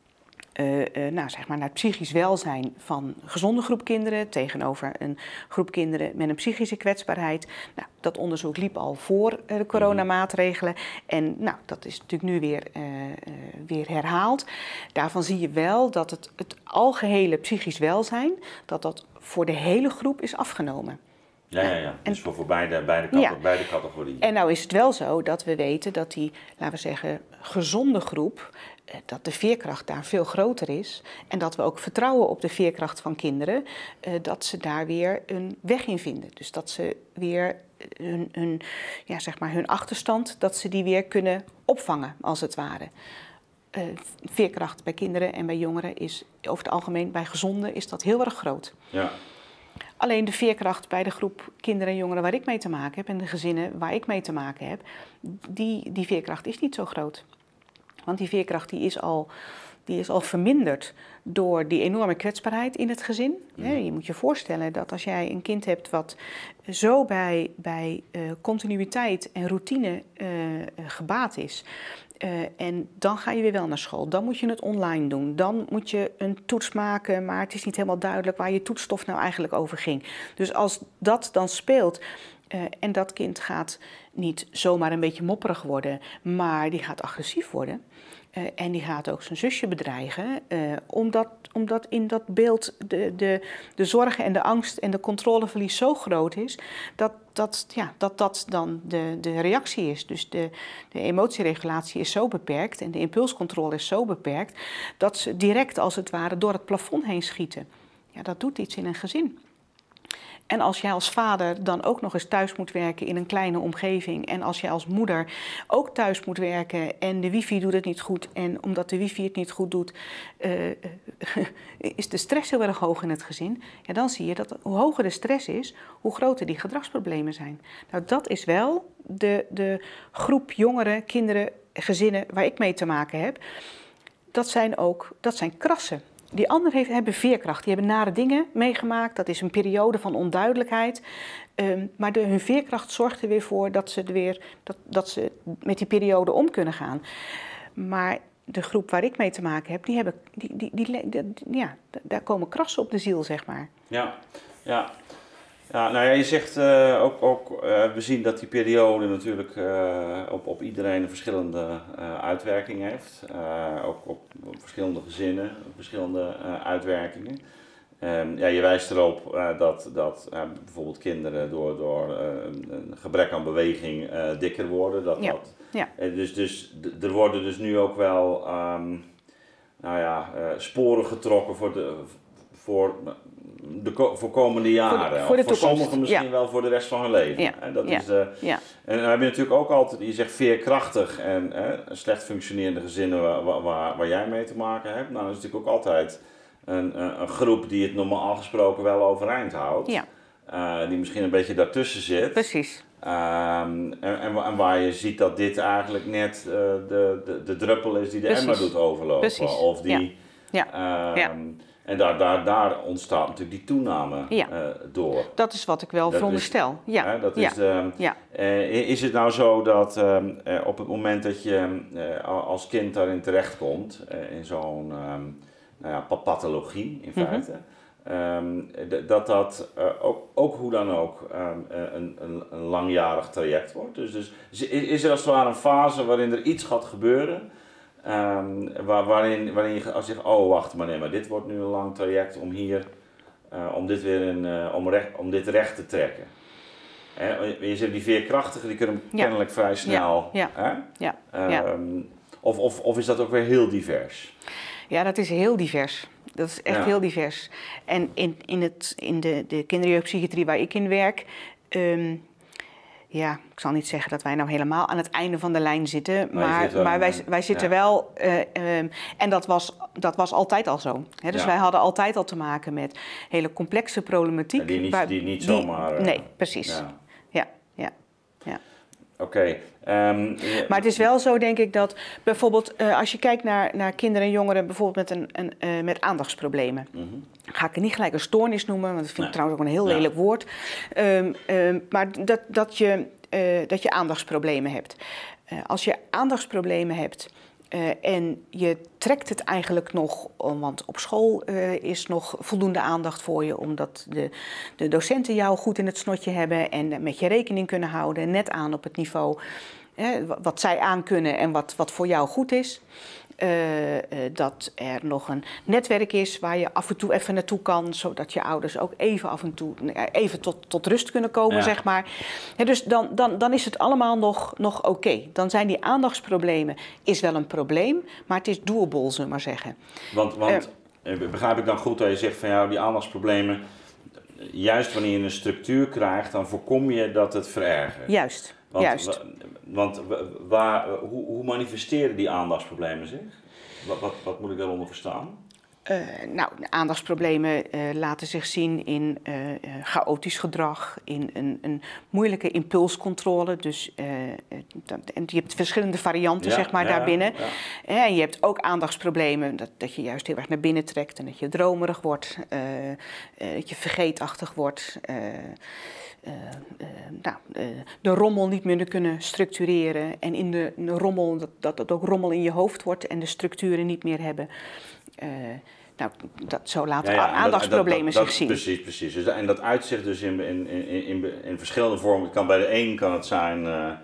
Uh, uh, nou, zeg maar naar het psychisch welzijn van een gezonde groep kinderen tegenover een groep kinderen met een psychische kwetsbaarheid. Nou, dat onderzoek liep al voor uh, de coronamaatregelen en nou, dat is natuurlijk nu weer, uh, uh, weer herhaald. Daarvan zie je wel dat het, het algehele psychisch welzijn, dat dat voor de hele groep is afgenomen. Ja, ja, ja. Dus voor, voor beide, beide, kat- ja. beide categorieën. En nou is het wel zo dat we weten dat die, laten we zeggen, gezonde groep, dat de veerkracht daar veel groter is. En dat we ook vertrouwen op de veerkracht van kinderen, dat ze daar weer een weg in vinden. Dus dat ze weer hun, hun, ja, zeg maar hun achterstand, dat ze die weer kunnen opvangen, als het ware. Uh, veerkracht bij kinderen en bij jongeren is over het algemeen, bij gezonden, is dat heel erg groot. Ja. Alleen de veerkracht bij de groep kinderen en jongeren waar ik mee te maken heb en de gezinnen waar ik mee te maken heb, die, die veerkracht is niet zo groot. Want die veerkracht die is al die is al verminderd door die enorme kwetsbaarheid in het gezin. Mm. Je moet je voorstellen dat als jij een kind hebt wat zo bij, bij uh, continuïteit en routine uh, gebaat is. Uh, en dan ga je weer wel naar school. Dan moet je het online doen. Dan moet je een toets maken, maar het is niet helemaal duidelijk waar je toetsstof nou eigenlijk over ging. Dus als dat dan speelt uh, en dat kind gaat niet zomaar een beetje mopperig worden, maar die gaat agressief worden. Uh, en die gaat ook zijn zusje bedreigen, uh, omdat, omdat in dat beeld de, de, de zorgen en de angst en de controleverlies zo groot is, dat dat, ja, dat, dat dan de, de reactie is. Dus de, de emotieregulatie is zo beperkt en de impulscontrole is zo beperkt, dat ze direct als het ware door het plafond heen schieten. Ja, dat doet iets in een gezin. En als jij als vader dan ook nog eens thuis moet werken in een kleine omgeving, en als jij als moeder ook thuis moet werken en de wifi doet het niet goed, en omdat de wifi het niet goed doet, uh, is de stress heel erg hoog in het gezin, ja, dan zie je dat hoe hoger de stress is, hoe groter die gedragsproblemen zijn. Nou, dat is wel de, de groep jongeren, kinderen, gezinnen waar ik mee te maken heb. Dat zijn ook, dat zijn krassen. Die anderen heeft, hebben veerkracht, die hebben nare dingen meegemaakt. Dat is een periode van onduidelijkheid. Um, maar de, hun veerkracht zorgt er weer voor dat ze, er weer, dat, dat ze met die periode om kunnen gaan. Maar de groep waar ik mee te maken heb, die hebben, die, die, die, die, die, ja, daar komen krassen op de ziel, zeg maar. Ja, ja. Ja, nou ja, je zegt uh, ook, ook uh, we zien dat die periode natuurlijk uh, op, op iedereen een verschillende uh, uitwerking heeft. Uh, ook op, op verschillende gezinnen, verschillende uh, uitwerkingen. Um, ja, je wijst erop uh, dat, dat uh, bijvoorbeeld kinderen door, door uh, een gebrek aan beweging uh, dikker worden. Dat, ja. dat, ja. uh, dus, dus d- er worden dus nu ook wel um, nou ja, uh, sporen getrokken voor de... Voor, De ko- voor komende jaren, voor, de, voor, de voor sommigen misschien ja. wel voor de rest van hun leven. Ja. En, dat ja. is de, ja. en dan heb je natuurlijk ook altijd, je zegt veerkrachtig en hè, slecht functionerende gezinnen waar, waar, waar jij mee te maken hebt. Nou, dat is natuurlijk ook altijd een, een, een groep die het normaal gesproken wel overeind houdt. Ja. Uh, die misschien een beetje daartussen zit. Precies. Um, en, en, en waar je ziet dat dit eigenlijk net uh, de, de, de druppel is die de Precies. emmer doet overlopen. Precies. Of die... Ja. Ja. Um, ja. En daar, daar, daar ontstaat natuurlijk die toename ja. uh, door. Dat is wat ik wel dat veronderstel. Is, ja. Hè, dat ja. is de, ja. uh, is het nou zo dat uh, uh, op het moment dat je uh, als kind daarin terechtkomt, uh, in zo'n um, nou ja, pathologie in feite, mm-hmm. um, d- dat dat uh, ook, ook hoe dan ook um, een, een, een langjarig traject wordt? Dus, dus is, is er als het ware een fase waarin er iets gaat gebeuren? Um, waar, waarin, waarin je als je zegt, oh wacht maar nee, maar dit wordt nu een lang traject om hier, uh, om dit weer in, uh, om, recht, om dit recht te trekken. Hè? Je zegt die veerkrachtigen, die kunnen ja. kennelijk vrij snel. Ja. Ja. Hè? Ja. Um, ja. Of, of, of is dat ook weer heel divers? Ja, dat is heel divers. Dat is echt ja. heel divers. En in, in, het, in de, de kinder- en jeugdpsychiatrie waar ik in werk, um, ja, ik zal niet zeggen dat wij nou helemaal aan het einde van de lijn zitten, maar, maar, zit maar wij, wij zitten ja. wel, uh, um, en dat was, dat was altijd al zo. Hè? Dus ja. wij hadden altijd al te maken met hele complexe problematiek. Ja, die, niet, waar, die niet die, zomaar... Uh, nee, precies. Ja, ja, ja. ja. Oké. Okay. Um, yeah. Maar het is wel zo, denk ik, dat bijvoorbeeld uh, als je kijkt naar, naar kinderen en jongeren bijvoorbeeld met, een, een, uh, met aandachtsproblemen. Mm-hmm. Ga ik er niet gelijk een stoornis noemen, want dat vind ik nee. trouwens ook een heel ja. lelijk woord. Um, um, maar dat, dat, je, uh, dat je aandachtsproblemen hebt. Uh, als je aandachtsproblemen hebt uh, en je trekt het eigenlijk nog, want op school uh, is nog voldoende aandacht voor je, omdat de, de docenten jou goed in het snotje hebben en met je rekening kunnen houden, net aan op het niveau uh, wat zij aankunnen en wat, wat voor jou goed is. Uh, uh, dat er nog een netwerk is waar je af en toe even naartoe kan, zodat je ouders ook even af en toe even tot, tot rust kunnen komen, ja. zeg maar. Ja, dus dan, dan, dan is het allemaal nog, nog oké. Okay. Dan zijn die aandachtsproblemen is wel een probleem, maar het is doable, zullen we maar zeggen. Want, want uh, begrijp ik dan goed dat je zegt van ja, die aandachtsproblemen, juist wanneer je een structuur krijgt, dan voorkom je dat het verergert. Juist. Want, Juist. Want waar, hoe, hoe manifesteren die aandachtsproblemen zich? Wat, wat, wat moet ik daaronder verstaan? Uh, nou, aandachtsproblemen uh, laten zich zien in uh, uh, chaotisch gedrag, in een, een moeilijke impulscontrole. Dus uh, dat, en je hebt verschillende varianten, ja, zeg maar, ja, daarbinnen. Ja. En je hebt ook aandachtsproblemen, dat, dat je juist heel erg naar binnen trekt en dat je dromerig wordt, uh, uh, dat je vergeetachtig wordt. Uh, Uh, uh, nou, uh, de rommel niet meer kunnen structureren en in de, in de rommel, dat, dat het ook rommel in je hoofd wordt en de structuren niet meer hebben. Uh, nou, dat, zo laten ja, ja, aandachtsproblemen dat, dat, dat, zich zien. Precies, precies. Dus, en dat uitzicht dus in, in, in, in, in verschillende vormen. Het kan bij de een kan het zijn, uh, uh,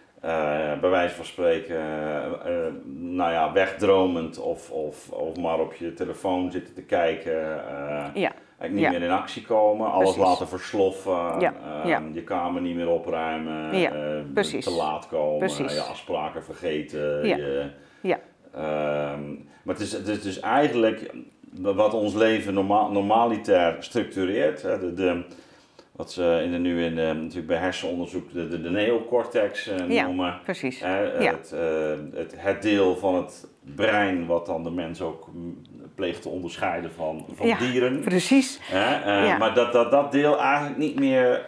bij wijze van spreken, uh, uh, nou ja, wegdromend of, of, of maar op je telefoon zitten te kijken. Uh, ja. Niet ja. meer in actie komen, alles precies. laten versloffen, ja. Uh, ja. je kamer niet meer opruimen, ja. uh, te laat komen, je afspraken vergeten. Ja. Je, ja. Uh, maar het is, het is dus eigenlijk wat ons leven normaal, normalitair structureert. Hè, de, de, wat ze in de, nu in de, natuurlijk bij hersenonderzoek de, de, de neocortex uh, ja, noemen. Precies. Uh, ja. het, uh, het, het deel van het brein wat dan de mens ook pleegt te onderscheiden van, van ja, dieren. Precies. Uh, uh, ja. Maar dat, dat dat deel eigenlijk niet meer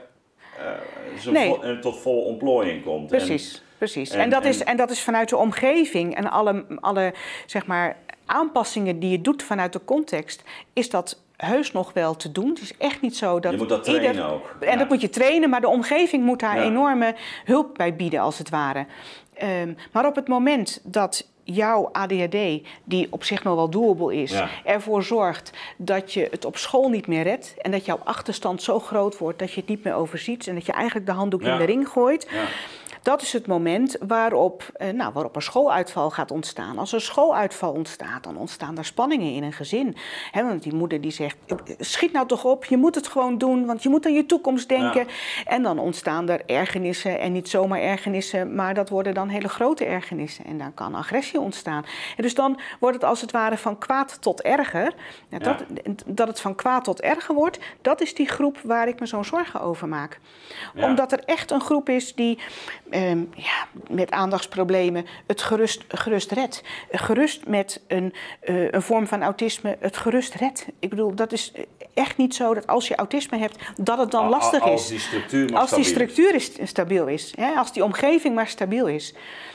uh, zo nee. vol, tot volle ontplooiing komt. Precies, en, precies. En, en, dat is, en dat is vanuit de omgeving en alle, alle zeg maar, aanpassingen die je doet vanuit de context, is dat heus nog wel te doen. Het is echt niet zo dat... Je moet dat trainen ieder, ook. En ja. dat moet je trainen, maar de omgeving moet daar ja. enorme hulp bij bieden, als het ware. Um, maar op het moment dat jouw A D H D, die op zich nog wel doable is, ja. ervoor zorgt dat je het op school niet meer redt en dat jouw achterstand zo groot wordt dat je het niet meer overziet en dat je eigenlijk de handdoek ja. in de ring gooit. Ja. Dat is het moment waarop, eh, nou, waarop er schooluitval gaat ontstaan. Als er schooluitval ontstaat, dan ontstaan er spanningen in een gezin. He, want die moeder die zegt, schiet nou toch op, je moet het gewoon doen, want je moet aan je toekomst denken. Ja. En dan ontstaan er ergernissen en niet zomaar ergernissen, maar dat worden dan hele grote ergernissen. En dan kan agressie ontstaan. En dus dan wordt het als het ware van kwaad tot erger. Ja, dat, ja. dat het van kwaad tot erger wordt, dat is die groep waar ik me zo'n zorgen over maak. Ja. Omdat er echt een groep is die... Um, ja, met aandachtsproblemen het gerust, gerust redt. Gerust met een, uh, een vorm van autisme het gerust redt. Ik bedoel, dat is echt niet zo dat als je autisme hebt, dat het dan als, lastig is. Als die structuur maar als stabiel die structuur is, stabiel is. Hè? Als die omgeving maar stabiel is.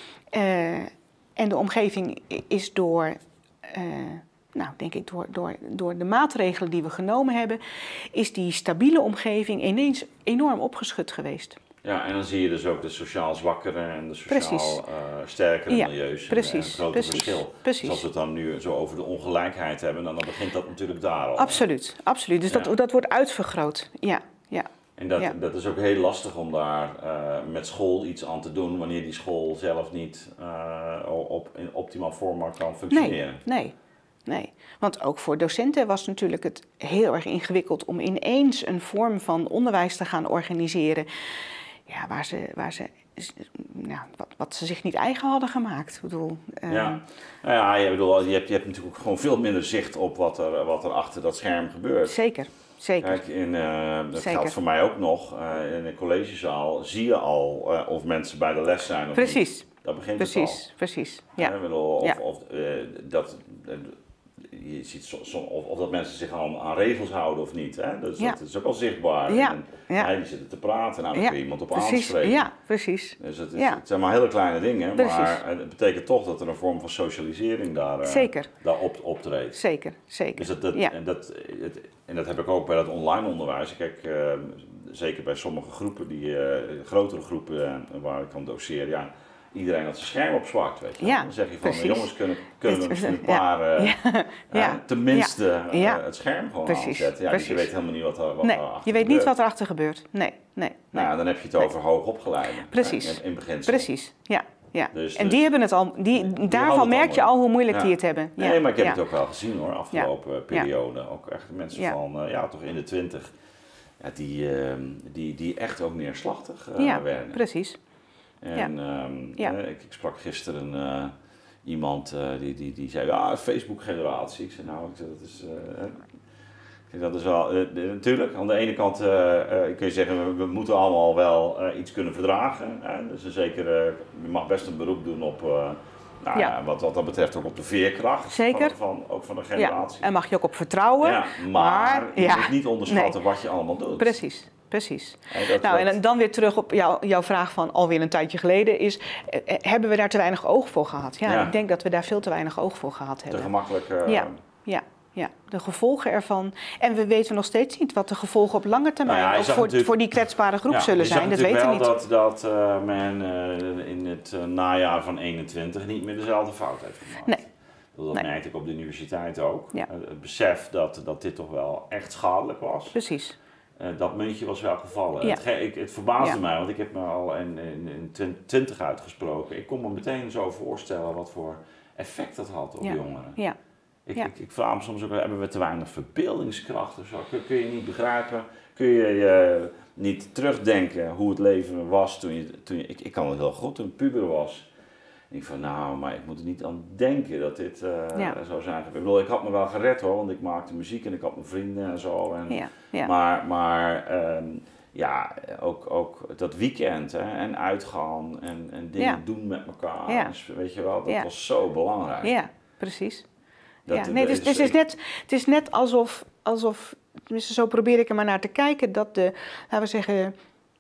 Uh, en de omgeving is door... Uh, Nou, denk ik, door, door, door de maatregelen die we genomen hebben, is die stabiele omgeving ineens enorm opgeschud geweest. Ja, en dan zie je dus ook de sociaal zwakkere en de sociaal uh, sterkere ja, milieus. Precies, en een grote precies, verschil. Precies. Dus als we het dan nu zo over de ongelijkheid hebben, dan, dan begint dat natuurlijk daar al. Absoluut, absoluut. Dus ja. dat, dat wordt uitvergroot. Ja, ja. En dat, ja. dat is ook heel lastig om daar uh, met school iets aan te doen, wanneer die school zelf niet uh, op, in optimaal formaat kan functioneren. Nee, nee. Nee, want ook voor docenten was natuurlijk het heel erg ingewikkeld om ineens een vorm van onderwijs te gaan organiseren. Ja, waar ze, waar ze nou, wat, wat ze zich niet eigen hadden gemaakt. Ik bedoel, uh... ja, nou ja, je, bedoel, je, hebt, je hebt natuurlijk gewoon veel minder zicht op wat er, wat er achter dat scherm gebeurt. Zeker, zeker. Kijk, in, uh, dat zeker. geldt voor mij ook nog. Uh, in een collegezaal zie je al uh, of mensen bij de les zijn of precies. niet. Dat begint precies, het al. Precies, ja. Uh, bedoel, of, ja. of, uh, dat... Uh, Je ziet so, so, of, of dat mensen zich aan, aan regels houden of niet. Hè? Dus ja. dat is ook al zichtbaar. Ja. En, ja. ja, die zitten te praten, nou, daar ja. kun je iemand op precies. aanspreken. Ja, precies. Dus het, is, ja. het zijn maar hele kleine dingen, precies. maar het betekent toch dat er een vorm van socialisering daar, zeker. daar op, optreedt. Zeker, zeker. Dus dat, dat, ja. en, dat, het, en dat heb ik ook bij dat online onderwijs. Kijk, uh, zeker bij sommige groepen, die uh, grotere groepen uh, waar ik kan doseren, ja, iedereen had zijn scherm op zwart, weet je. Ja, dan zeg je van, precies. jongens, kunnen, kunnen we misschien een paar, uh, ja. Ja. tenminste ja. Uh, ja. het scherm gewoon precies. aanzetten. Ja, dus je weet helemaal niet wat er wat nee, erachter je weet gebeurt. niet wat erachter gebeurt. Nee, nee. Nou, nee. dan heb je het over nee. hoogopgeleiden. Precies. In, in beginsel. Precies, ja. Ja. Dus, en dus, die hebben het al, die, die daarvan merk je al hoe moeilijk ja. die het hebben. Ja. Nee, maar ik heb ja. het ook wel gezien hoor, afgelopen ja. periode. Ja. Ook echt mensen ja. van, uh, ja, toch in de twintig, ja, die, uh, die, die echt ook neerslachtig uh, ja, werden. Precies. En ja. um, ja. uh, ik, ik sprak gisteren uh, iemand uh, die, die, die zei, ja, Facebook-generatie. Ik zei, nou, ik zei, dat is... Uh, Dat is wel, uh, natuurlijk, aan de ene kant uh, uh, kun je zeggen, we, we moeten allemaal wel uh, iets kunnen verdragen. Hè? Dus zeker, uh, je mag best een beroep doen op, uh, Nou Ja. ja, wat, wat dat betreft ook op de veerkracht Zeker. Van, van, ook van de Ja, generatie. en mag je ook op vertrouwen. Ja, maar, maar je ja, moet niet onderschatten nee. wat je allemaal doet. Precies, precies. Hè, dat, Nou, dat- en dan weer terug op jou, jouw vraag van alweer een tijdje geleden is, eh, eh, hebben we daar te weinig oog voor gehad? Ja, Ja. ik denk dat we daar veel te weinig oog voor gehad te hebben. gemakkelijk. eh, Ja, ja, ja, de gevolgen ervan. En we weten nog steeds niet wat de gevolgen op lange termijn Nou ja, je ook zag voor, natuurlijk- voor die kwetsbare groep ja, zullen je zag zijn. Dat weten we natuurlijk niet. wel dat, dat eh, men eh, in het eh, najaar van eenentwintig niet meer dezelfde fout heeft gemaakt. Nee. Dat Nee. merkte ik op de universiteit ook. Ja. Eh, Het besef dat, dat dit toch wel echt schadelijk was. Precies. Uh, dat muntje was wel gevallen. Ja. Het, ge- ik, het verbaasde Ja. mij, want ik heb me al in, in, in twintig uitgesproken. Ik kon me meteen zo voorstellen wat voor effect dat had op Ja. jongeren. Ja, Ik, Ja. ik, ik vraag me soms ook, hebben we te weinig verbeeldingskracht of zo? Kun, kun je niet begrijpen? Kun je je niet terugdenken hoe het leven was toen je... Toen je ik, ik kan het heel goed, toen ik puber was. En ik van, nou, maar ik moet er niet aan denken dat dit uh, Ja. zou zijn. Ik bedoel, ik had me wel gered hoor, want ik maakte muziek en ik had mijn vrienden en zo. En, ja, ja. Maar, maar ehm, ja, ook, ook dat weekend hè, en uitgaan en, en dingen Ja. doen met elkaar. Ja. Dus, weet je wel, dat Ja. was zo belangrijk. ja, precies. Dat- Ja, nee, dat het is, is- het is net, het is net alsof, alsof, tenminste zo probeer ik er maar naar te kijken, dat de, laten we zeggen,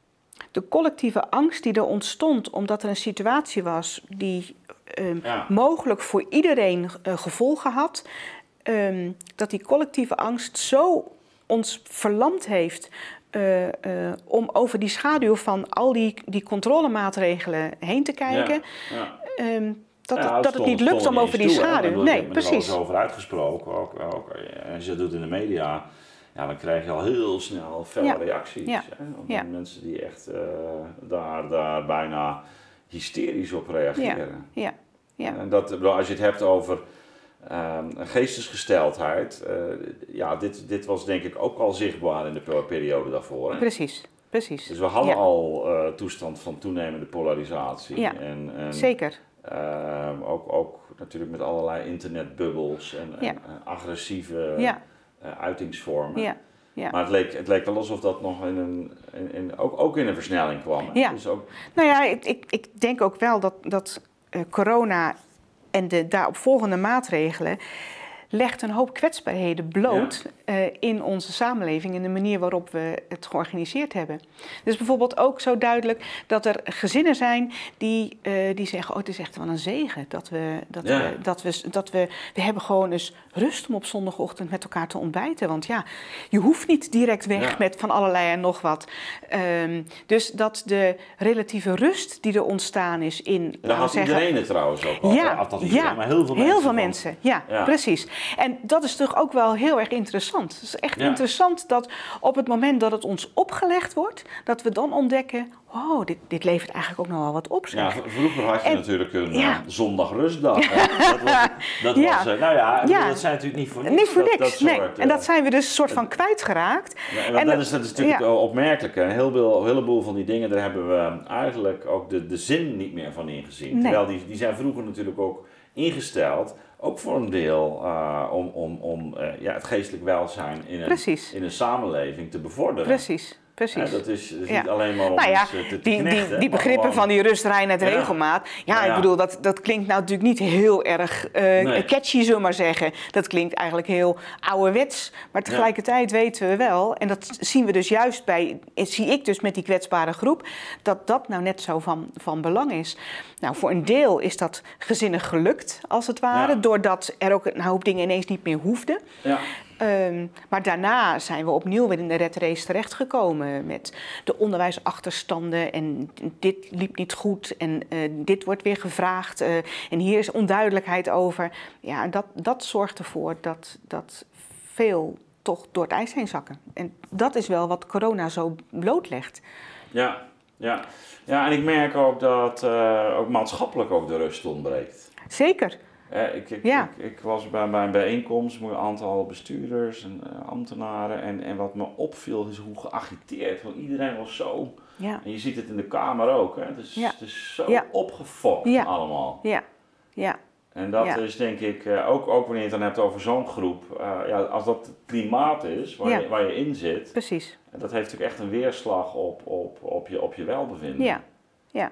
de collectieve angst die er ontstond omdat er een situatie was die ehm, Ja. mogelijk voor iedereen eh, gevolgen had, ehm, dat die collectieve angst zo ons verlamd heeft eh, eh, om over die schaduw van al die, die controlemaatregelen heen te kijken. Ja, ja. ehm, dat, Ja, het, dat het stond- niet lukt stond om niet over eens die toe, hè. Ik schaduw. bedoel, ik Nee, heb me er wel precies. eens over uitgesproken. Ook, ook, en als je dat doet in de media, ja, dan krijg je al heel snel felle Ja. reacties. Ja. Hè? Want Ja. mensen die echt eh, daar, daar bijna hysterisch op reageren. Ja, ja, En dat, ik bedoel, als je het hebt over ehm, een geestesgesteldheid, eh, ja, dit, dit was denk ik ook al zichtbaar in de pe- periode daarvoor. Hè? precies. Precies. Dus we hadden Ja. al eh, toestand van toenemende polarisatie. Ja. En, en, Zeker. Ehm, ook, ook natuurlijk met allerlei internetbubbels en, Ja. en, en agressieve Ja. eh, uitingsvormen. Ja. Ja. Maar het leek, het leek wel alsof dat nog in een, in, in- ook, ook in een versnelling kwam. Hè? Ja. Dus ook, Nou ja, ik, ik, ik denk ook wel dat, dat eh, corona en de daaropvolgende maatregelen legt een hoop kwetsbaarheden bloot eh, in onze samenleving en de manier waarop we het georganiseerd hebben. Dus bijvoorbeeld ook zo duidelijk dat er gezinnen zijn die, eh, die zeggen, oh, het is echt wel een zegen dat we, dat Ja. we, dat we, dat we, we hebben gewoon eens rust om op zondagochtend met elkaar te ontbijten. Want ja, je hoeft niet direct weg Ja. met van allerlei en nog wat. Ehm, dus dat de relatieve rust die er ontstaan is in, daar laten we had zeggen, iedereen het trouwens ook al. ja, Althans iedereen, ja, maar heel veel mensen. heel veel van- mensen. Ja, Ja. precies. En dat is toch ook wel heel erg interessant. Het is echt Ja. interessant dat op het moment dat het ons opgelegd wordt, dat we dan ontdekken, oh, dit, dit levert eigenlijk ook nog wel wat op. Zeg. Ja, v- vroeger had je En- natuurlijk een ja. eh, zondagrustdag. hè. Dat was, dat Ja. was eh, nou ja, Ja. dat zijn natuurlijk niet voor niks. Niet voor dat- niks, dat nee. soort, En dat eh, zijn we dus een soort van kwijtgeraakt. Ja, en En dat, dat- is, dat is natuurlijk ja. wel opmerkelijk. Hè. Heel veel, een heleboel van die dingen, daar hebben we eigenlijk ook de, de zin niet meer van ingezien. Nee. Terwijl die, die zijn vroeger natuurlijk ook ingesteld, ook voor een deel, uh, om, om, om uh, ja, het geestelijk welzijn in een, Precies. in een samenleving te bevorderen. Precies, precies. Hè, dat is, dat is Ja. niet alleen maar om Nou ja, mensen te, te die, knechten, die, die maar begrippen gewoon- van die rust, reinheid, Ja. regelmaat. Ja, Nou ja. ik bedoel, dat, dat klinkt nou natuurlijk niet heel erg eh, Nee. catchy, zullen we maar zeggen. Dat klinkt eigenlijk heel ouderwets. Maar tegelijkertijd weten we wel, en dat zien we dus juist bij, zie ik dus met die kwetsbare groep, dat dat nou net zo van, van belang is. Nou, voor een deel is dat gezinnen gelukt, als het ware, Ja. doordat er ook een hoop dingen ineens niet meer hoefden. Ja. Um, maar daarna zijn we opnieuw weer in de red race terechtgekomen met de onderwijsachterstanden en dit liep niet goed en uh, dit wordt weer gevraagd uh, en hier is onduidelijkheid over. Ja, dat, dat zorgt ervoor dat, dat veel toch door het ijs heen zakken. En dat is wel wat corona zo blootlegt. Ja, ja. ja, en ik merk ook dat uh, ook maatschappelijk ook de rust ontbreekt. Zeker. Eh, ik, ik, Ja. ik, ik was bij, bij een bijeenkomst met een aantal bestuurders en uh, ambtenaren. En, en wat me opviel is hoe geagiteerd. Want iedereen was zo. Ja. En je ziet het in de Kamer ook. Hè? Het, is, Ja. het is zo Ja. opgefokt Ja. allemaal. Ja, ja. En dat Ja. is denk ik, uh, ook, ook wanneer je het dan hebt over zo'n groep. Uh, ja, als dat het klimaat is waar, Ja. je, waar je in zit. Precies. Dat heeft natuurlijk echt een weerslag op, op, op, je, op je welbevinden. Ja, ja.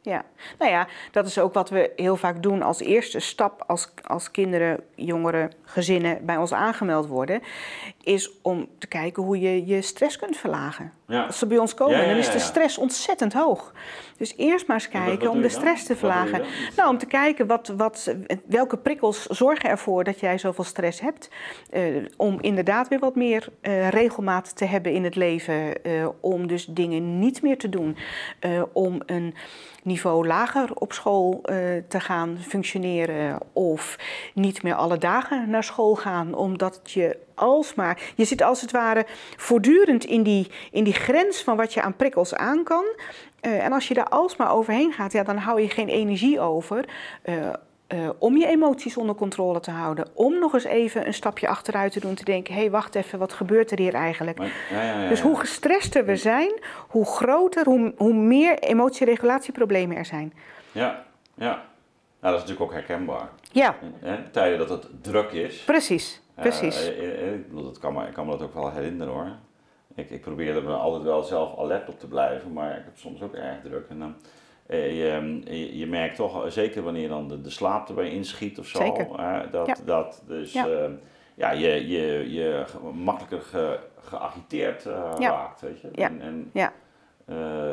Ja, nou ja, dat is ook wat we heel vaak doen als eerste stap als, als kinderen, jongeren, gezinnen bij ons aangemeld worden, is om te kijken hoe je je stress kunt verlagen. Ja. Als ze bij ons komen, ja, ja, ja, ja. dan is de stress ontzettend hoog. Dus eerst maar eens kijken wat, wat om de stress te verlagen. Nou, om te kijken wat, wat, welke prikkels zorgen ervoor dat jij zoveel stress hebt. Uh, om inderdaad weer wat meer uh, regelmaat te hebben in het leven. Uh, om dus dingen niet meer te doen. Uh, om een niveau lager op school uh, te gaan functioneren. Of niet meer alle dagen naar school gaan. Omdat je alsmaar... Je zit als het ware voortdurend in die, in die grens van wat je aan prikkels aan kan. Uh, en als je daar alsmaar overheen gaat, ja, dan hou je geen energie over uh, uh, om je emoties onder controle te houden. Om nog eens even een stapje achteruit te doen, te denken, hé, hey, wacht even, wat gebeurt er hier eigenlijk? Maar, ja, ja, ja, dus hoe gestrester we zijn, hoe groter, hoe, hoe meer emotieregulatieproblemen er zijn. Ja, ja. Nou, dat is natuurlijk ook herkenbaar. Ja. In tijden dat het druk is. Precies, precies. Uh, ik, bedoel, dat kan me, ik kan me dat ook wel herinneren hoor. Ik, ik probeer er altijd wel zelf alert op te blijven, maar ik heb soms ook erg druk. En dan, eh, je, je, je merkt toch, zeker wanneer dan de, de slaap erbij inschiet of zo, eh, dat, ja. dat dus, ja. Uh, ja, je, je, je makkelijker ge, geagiteerd uh, ja. raakt, weet je. Ja. En, en, ja. Uh,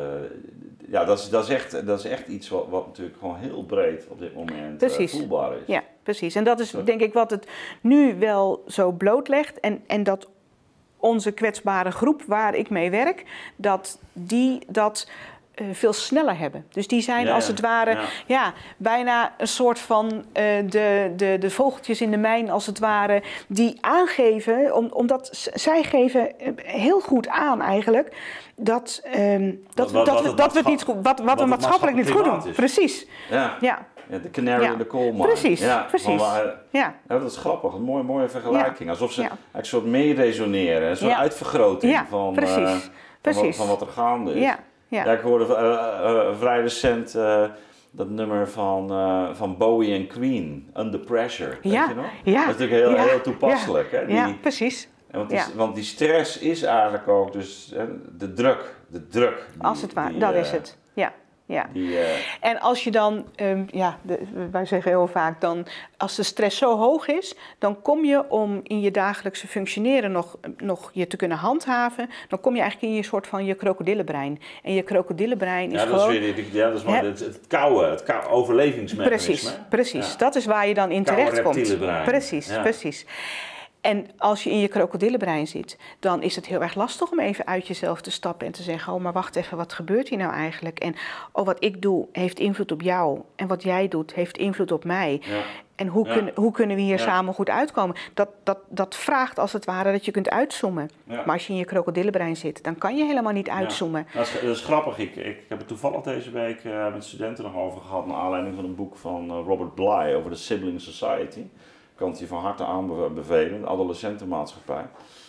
ja, dat is, dat, is echt, dat is echt iets wat, wat natuurlijk gewoon heel breed op dit moment uh, voelbaar is. Ja, precies. En dat is denk ik wat het nu wel zo blootlegt en, en dat onze kwetsbare groep waar ik mee werk, dat die dat uh, veel sneller hebben. Dus die zijn ja, als het ware ja. Ja, bijna een soort van uh, de, de, de vogeltjes in de mijn als het ware, die aangeven, om, omdat zij geven heel goed aan eigenlijk, dat, um, dat, wat, dat, wat, we, dat we het niet goed, wat, wat, wat we maatschappelijk niet goed doen. Is. Precies. Ja. Ja. Ja, de canary ja. in de coal mine. Precies, ja, precies. Waar, ja. Ja, dat is grappig, een mooie, mooie vergelijking. Ja. Alsof ze ja. een soort meeresoneren, een soort ja. uitvergroting ja, van, precies. Uh, van, precies. Wat, van wat er gaande is. Ja. Ja. Ja, ik hoorde uh, uh, vrij recent uh, dat nummer van, uh, van Bowie en Queen, Under Pressure. Ja. Weet je nog? Ja. Dat is natuurlijk heel, ja. heel toepasselijk. Ja, hè? Die, ja precies. Want die, ja. want die stress is eigenlijk ook dus hè, de druk. De druk die, als het ware, die, dat uh, is het. Ja. Ja. Die, uh... En als je dan, um, ja, de, wij zeggen heel vaak dan, als de stress zo hoog is, dan kom je om in je dagelijkse functioneren nog, nog je te kunnen handhaven, dan kom je eigenlijk in je soort van je krokodillenbrein. En je krokodillenbrein is ja, gewoon... Dat is weer, ja, dat is maar het, het koude, het koude overlevingsmechanisme. Precies, precies. Ja. Dat is waar je dan in terecht komt. Precies, ja. precies. En als je in je krokodillenbrein zit, dan is het heel erg lastig om even uit jezelf te stappen en te zeggen, oh, maar wacht even, wat gebeurt hier nou eigenlijk? En oh, wat ik doe heeft invloed op jou. En wat jij doet heeft invloed op mij. Ja. En hoe, ja. kun, hoe kunnen we hier ja. samen goed uitkomen? Dat, dat, dat vraagt als het ware dat je kunt uitzoomen. Ja. Maar als je in je krokodillenbrein zit, dan kan je helemaal niet uitzoomen. Ja. Dat, is, dat is grappig. Ik, ik heb het toevallig deze week uh, met studenten nog over gehad, naar aanleiding van een boek van uh, Robert Bly over de Sibling Society. Ik kan het je van harte aanbevelen, de adolescentenmaatschappij.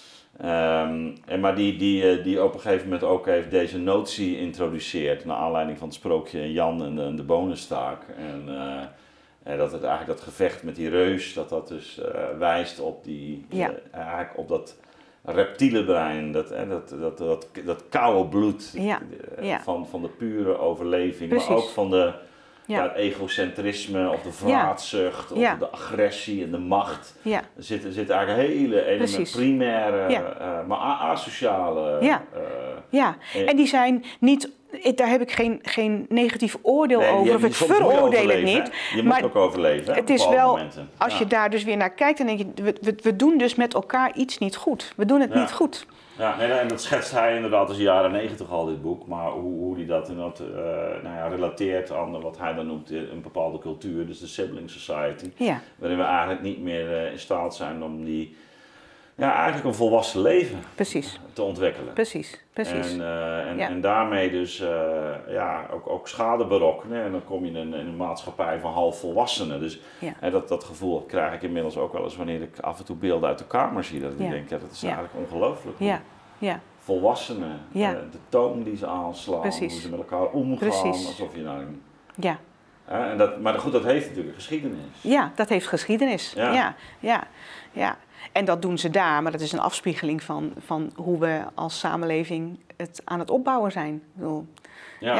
Um, en maar die, die, die op een gegeven moment ook heeft deze notie introduceerd, naar aanleiding van het sprookje Jan en de, en de bonenstaak. En, uh, en dat het eigenlijk dat gevecht met die reus, dat dat dus uh, wijst op, die, ja. uh, eigenlijk op dat reptiele brein, dat, uh, dat, dat, dat, dat koude bloed ja. uh, Ja. Van, van de pure overleving, Precies. maar ook van de... Ja. Ja, het egocentrisme of de vraatzucht ja. of de agressie en de macht. Ja. Er zitten zit eigenlijk hele, hele primaire, ja. uh, maar asociale... Ja, uh, ja. en die zijn niet... Daar heb ik geen, geen negatief oordeel nee, over, of ik veroordeel het niet. Je moet ook overleven, hè, het is wel, momenten. als ja. je daar dus weer naar kijkt, dan denk je, we, we, we doen dus met elkaar iets niet goed. We doen het ja. niet goed. Ja, nee, en dat schetst hij inderdaad als de jaren negentig al, dit boek. Maar hoe, hoe hij dat inderdaad uh, nou ja, relateert aan wat hij dan noemt een bepaalde cultuur, dus de Sibling Society. Ja. Waarin we eigenlijk niet meer uh, in staat zijn om die... Ja, eigenlijk een volwassen leven Precies. te ontwikkelen. Precies, precies. En, uh, en, ja. en daarmee dus uh, ja, ook, ook schade berokkenen. En dan kom je in een, in een maatschappij van halfvolwassenen. Dus ja. uh, dat, dat gevoel krijg ik inmiddels ook wel eens wanneer ik af en toe beelden uit de kamer zie. Dat ik ja. denk, ja, dat is ja. eigenlijk ongelooflijk. Ja. Ja. Volwassenen, ja. uh, de toon die ze aanslaan, Precies. hoe ze met elkaar omgaan. Precies. Alsof je nou... Ja. Uh, en dat, maar goed, dat heeft natuurlijk geschiedenis. Ja, dat heeft geschiedenis. Ja. Ja. Ja. Ja. En dat doen ze daar, maar dat is een afspiegeling van, van hoe we als samenleving het aan het opbouwen zijn. Ik bedoel, ja. ja,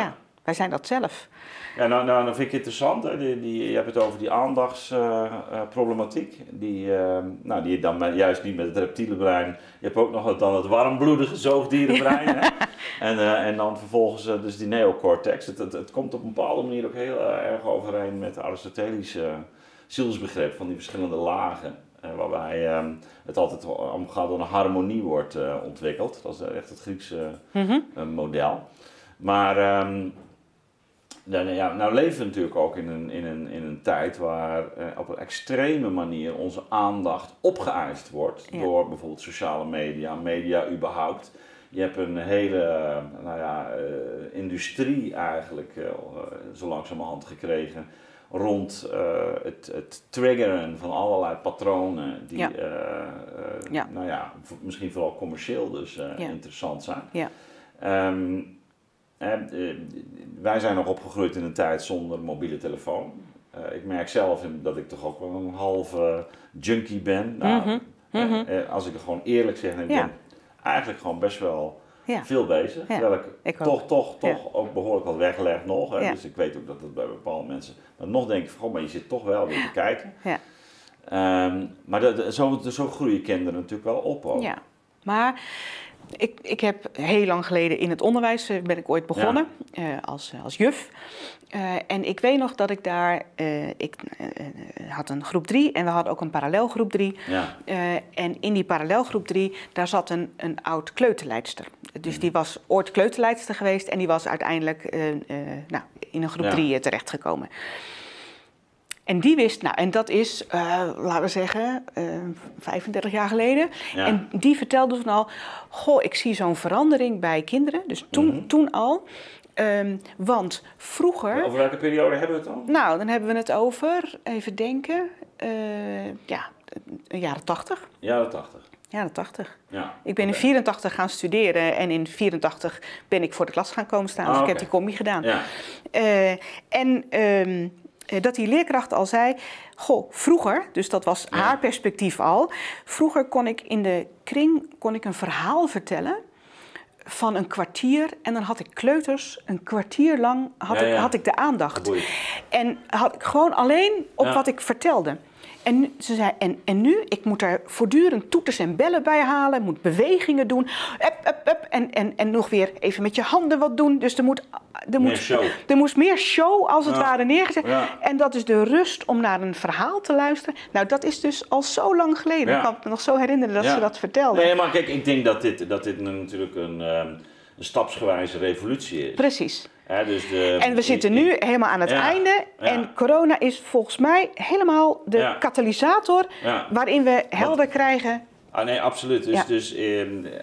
wij zijn dat zelf. Ja, nou, nou, dat vind ik interessant. Hè. Die, die, je hebt het over die aandachtsproblematiek. Uh, die, uh, nou, die je dan met, juist niet met het reptiele brein. Je hebt ook nog het, dan het warmbloedige zoogdierenbrein. Hè. En, uh, en dan vervolgens uh, dus die neocortex. Het, het, het komt op een bepaalde manier ook heel uh, erg overeen met het Aristotelische uh, zielsbegrip van die verschillende lagen. Uh, waarbij uh, het altijd omgaat door een harmonie wordt uh, ontwikkeld. Dat is echt het Griekse mm-hmm. uh, model. Maar... Um, Nou, ja, nou leven we natuurlijk ook in een, in een, in een tijd waar eh, op een extreme manier onze aandacht opgeëist wordt. Ja. Door bijvoorbeeld sociale media, media überhaupt. Je hebt een hele nou ja, uh, industrie eigenlijk uh, zo langzamerhand gekregen rond uh, het, het triggeren van allerlei patronen die ja. Uh, uh, ja. Nou ja, misschien vooral commercieel dus uh, ja. interessant zijn. Ja. Um, Eh, wij zijn nog opgegroeid in een tijd zonder mobiele telefoon. Uh, ik merk zelf dat ik toch ook wel een halve junkie ben. Nou, mm-hmm. Mm-hmm. Eh, als ik er gewoon eerlijk zeg, ik ja. ben eigenlijk gewoon best wel ja. veel bezig. Ja. Terwijl ik, ik toch, toch, toch ja. ook behoorlijk wat wegleg nog. Hè. Ja. Dus ik weet ook dat dat bij bepaalde mensen... Maar nog denk ik van, goh, maar je zit toch wel weer te kijken. Ja. Um, maar de, de, zo, de, zo groeien kinderen natuurlijk wel op ook. Ja, maar... Ik, ik heb heel lang geleden in het onderwijs uh, ben ik ooit begonnen ja. uh, als, als juf. Uh, en ik weet nog dat ik daar, uh, ik uh, had een groep drie en we hadden ook een parallelgroep drie. Ja. Uh, en in die parallelgroep drie, daar zat een, een oud kleuterleidster. Dus mm. die was ooit kleuterleidster geweest en die was uiteindelijk uh, uh, nou, in een groep ja. drie uh, terechtgekomen. En die wist, nou, en dat is, uh, laten we zeggen, uh, vijfendertig jaar geleden. Ja. En die vertelde toen al, goh, ik zie zo'n verandering bij kinderen. Dus toen, mm-hmm. toen al. Um, want vroeger... Over welke periode hebben we het dan? Nou, dan hebben we het over, even denken, uh, ja, jaren tachtig. Jaren tachtig. Jaren tachtig. Ja, ik ben okay. in vierentachtig gaan studeren en in vierentachtig ben ik voor de klas gaan komen staan. Ah, dus ik okay. heb die combi gedaan. Ja. Uh, en... Um, dat die leerkracht al zei, goh, vroeger, dus dat was ja. haar perspectief al, vroeger kon ik in de kring kon ik een verhaal vertellen van een kwartier en dan had ik kleuters een kwartier lang had, ja, ja. Ik, had ik de aandacht. Boeie. En had ik gewoon alleen op ja. wat ik vertelde. En nu, ze zei, en, en nu, ik moet daar voortdurend toeters en bellen bij halen, moet bewegingen doen, up, up, up, en, en, en nog weer even met je handen wat doen. Dus er, moet, er, moet, show. er moest meer show als het ja. ware neergezet. Ja. En dat is de rust om naar een verhaal te luisteren. Nou, dat is dus al zo lang geleden. Ja. Ik kan me nog zo herinneren dat ja. ze dat vertelde. Nee, maar kijk, ik denk dat dit, dat dit natuurlijk een, een stapsgewijze revolutie is. Precies. Ja, dus de, en we zitten nu helemaal aan het ja, einde. Ja. En corona is volgens mij helemaal de ja. katalysator ja. waarin we helder Wat, krijgen. Ah, nee, absoluut. Dus, ja. dus eh,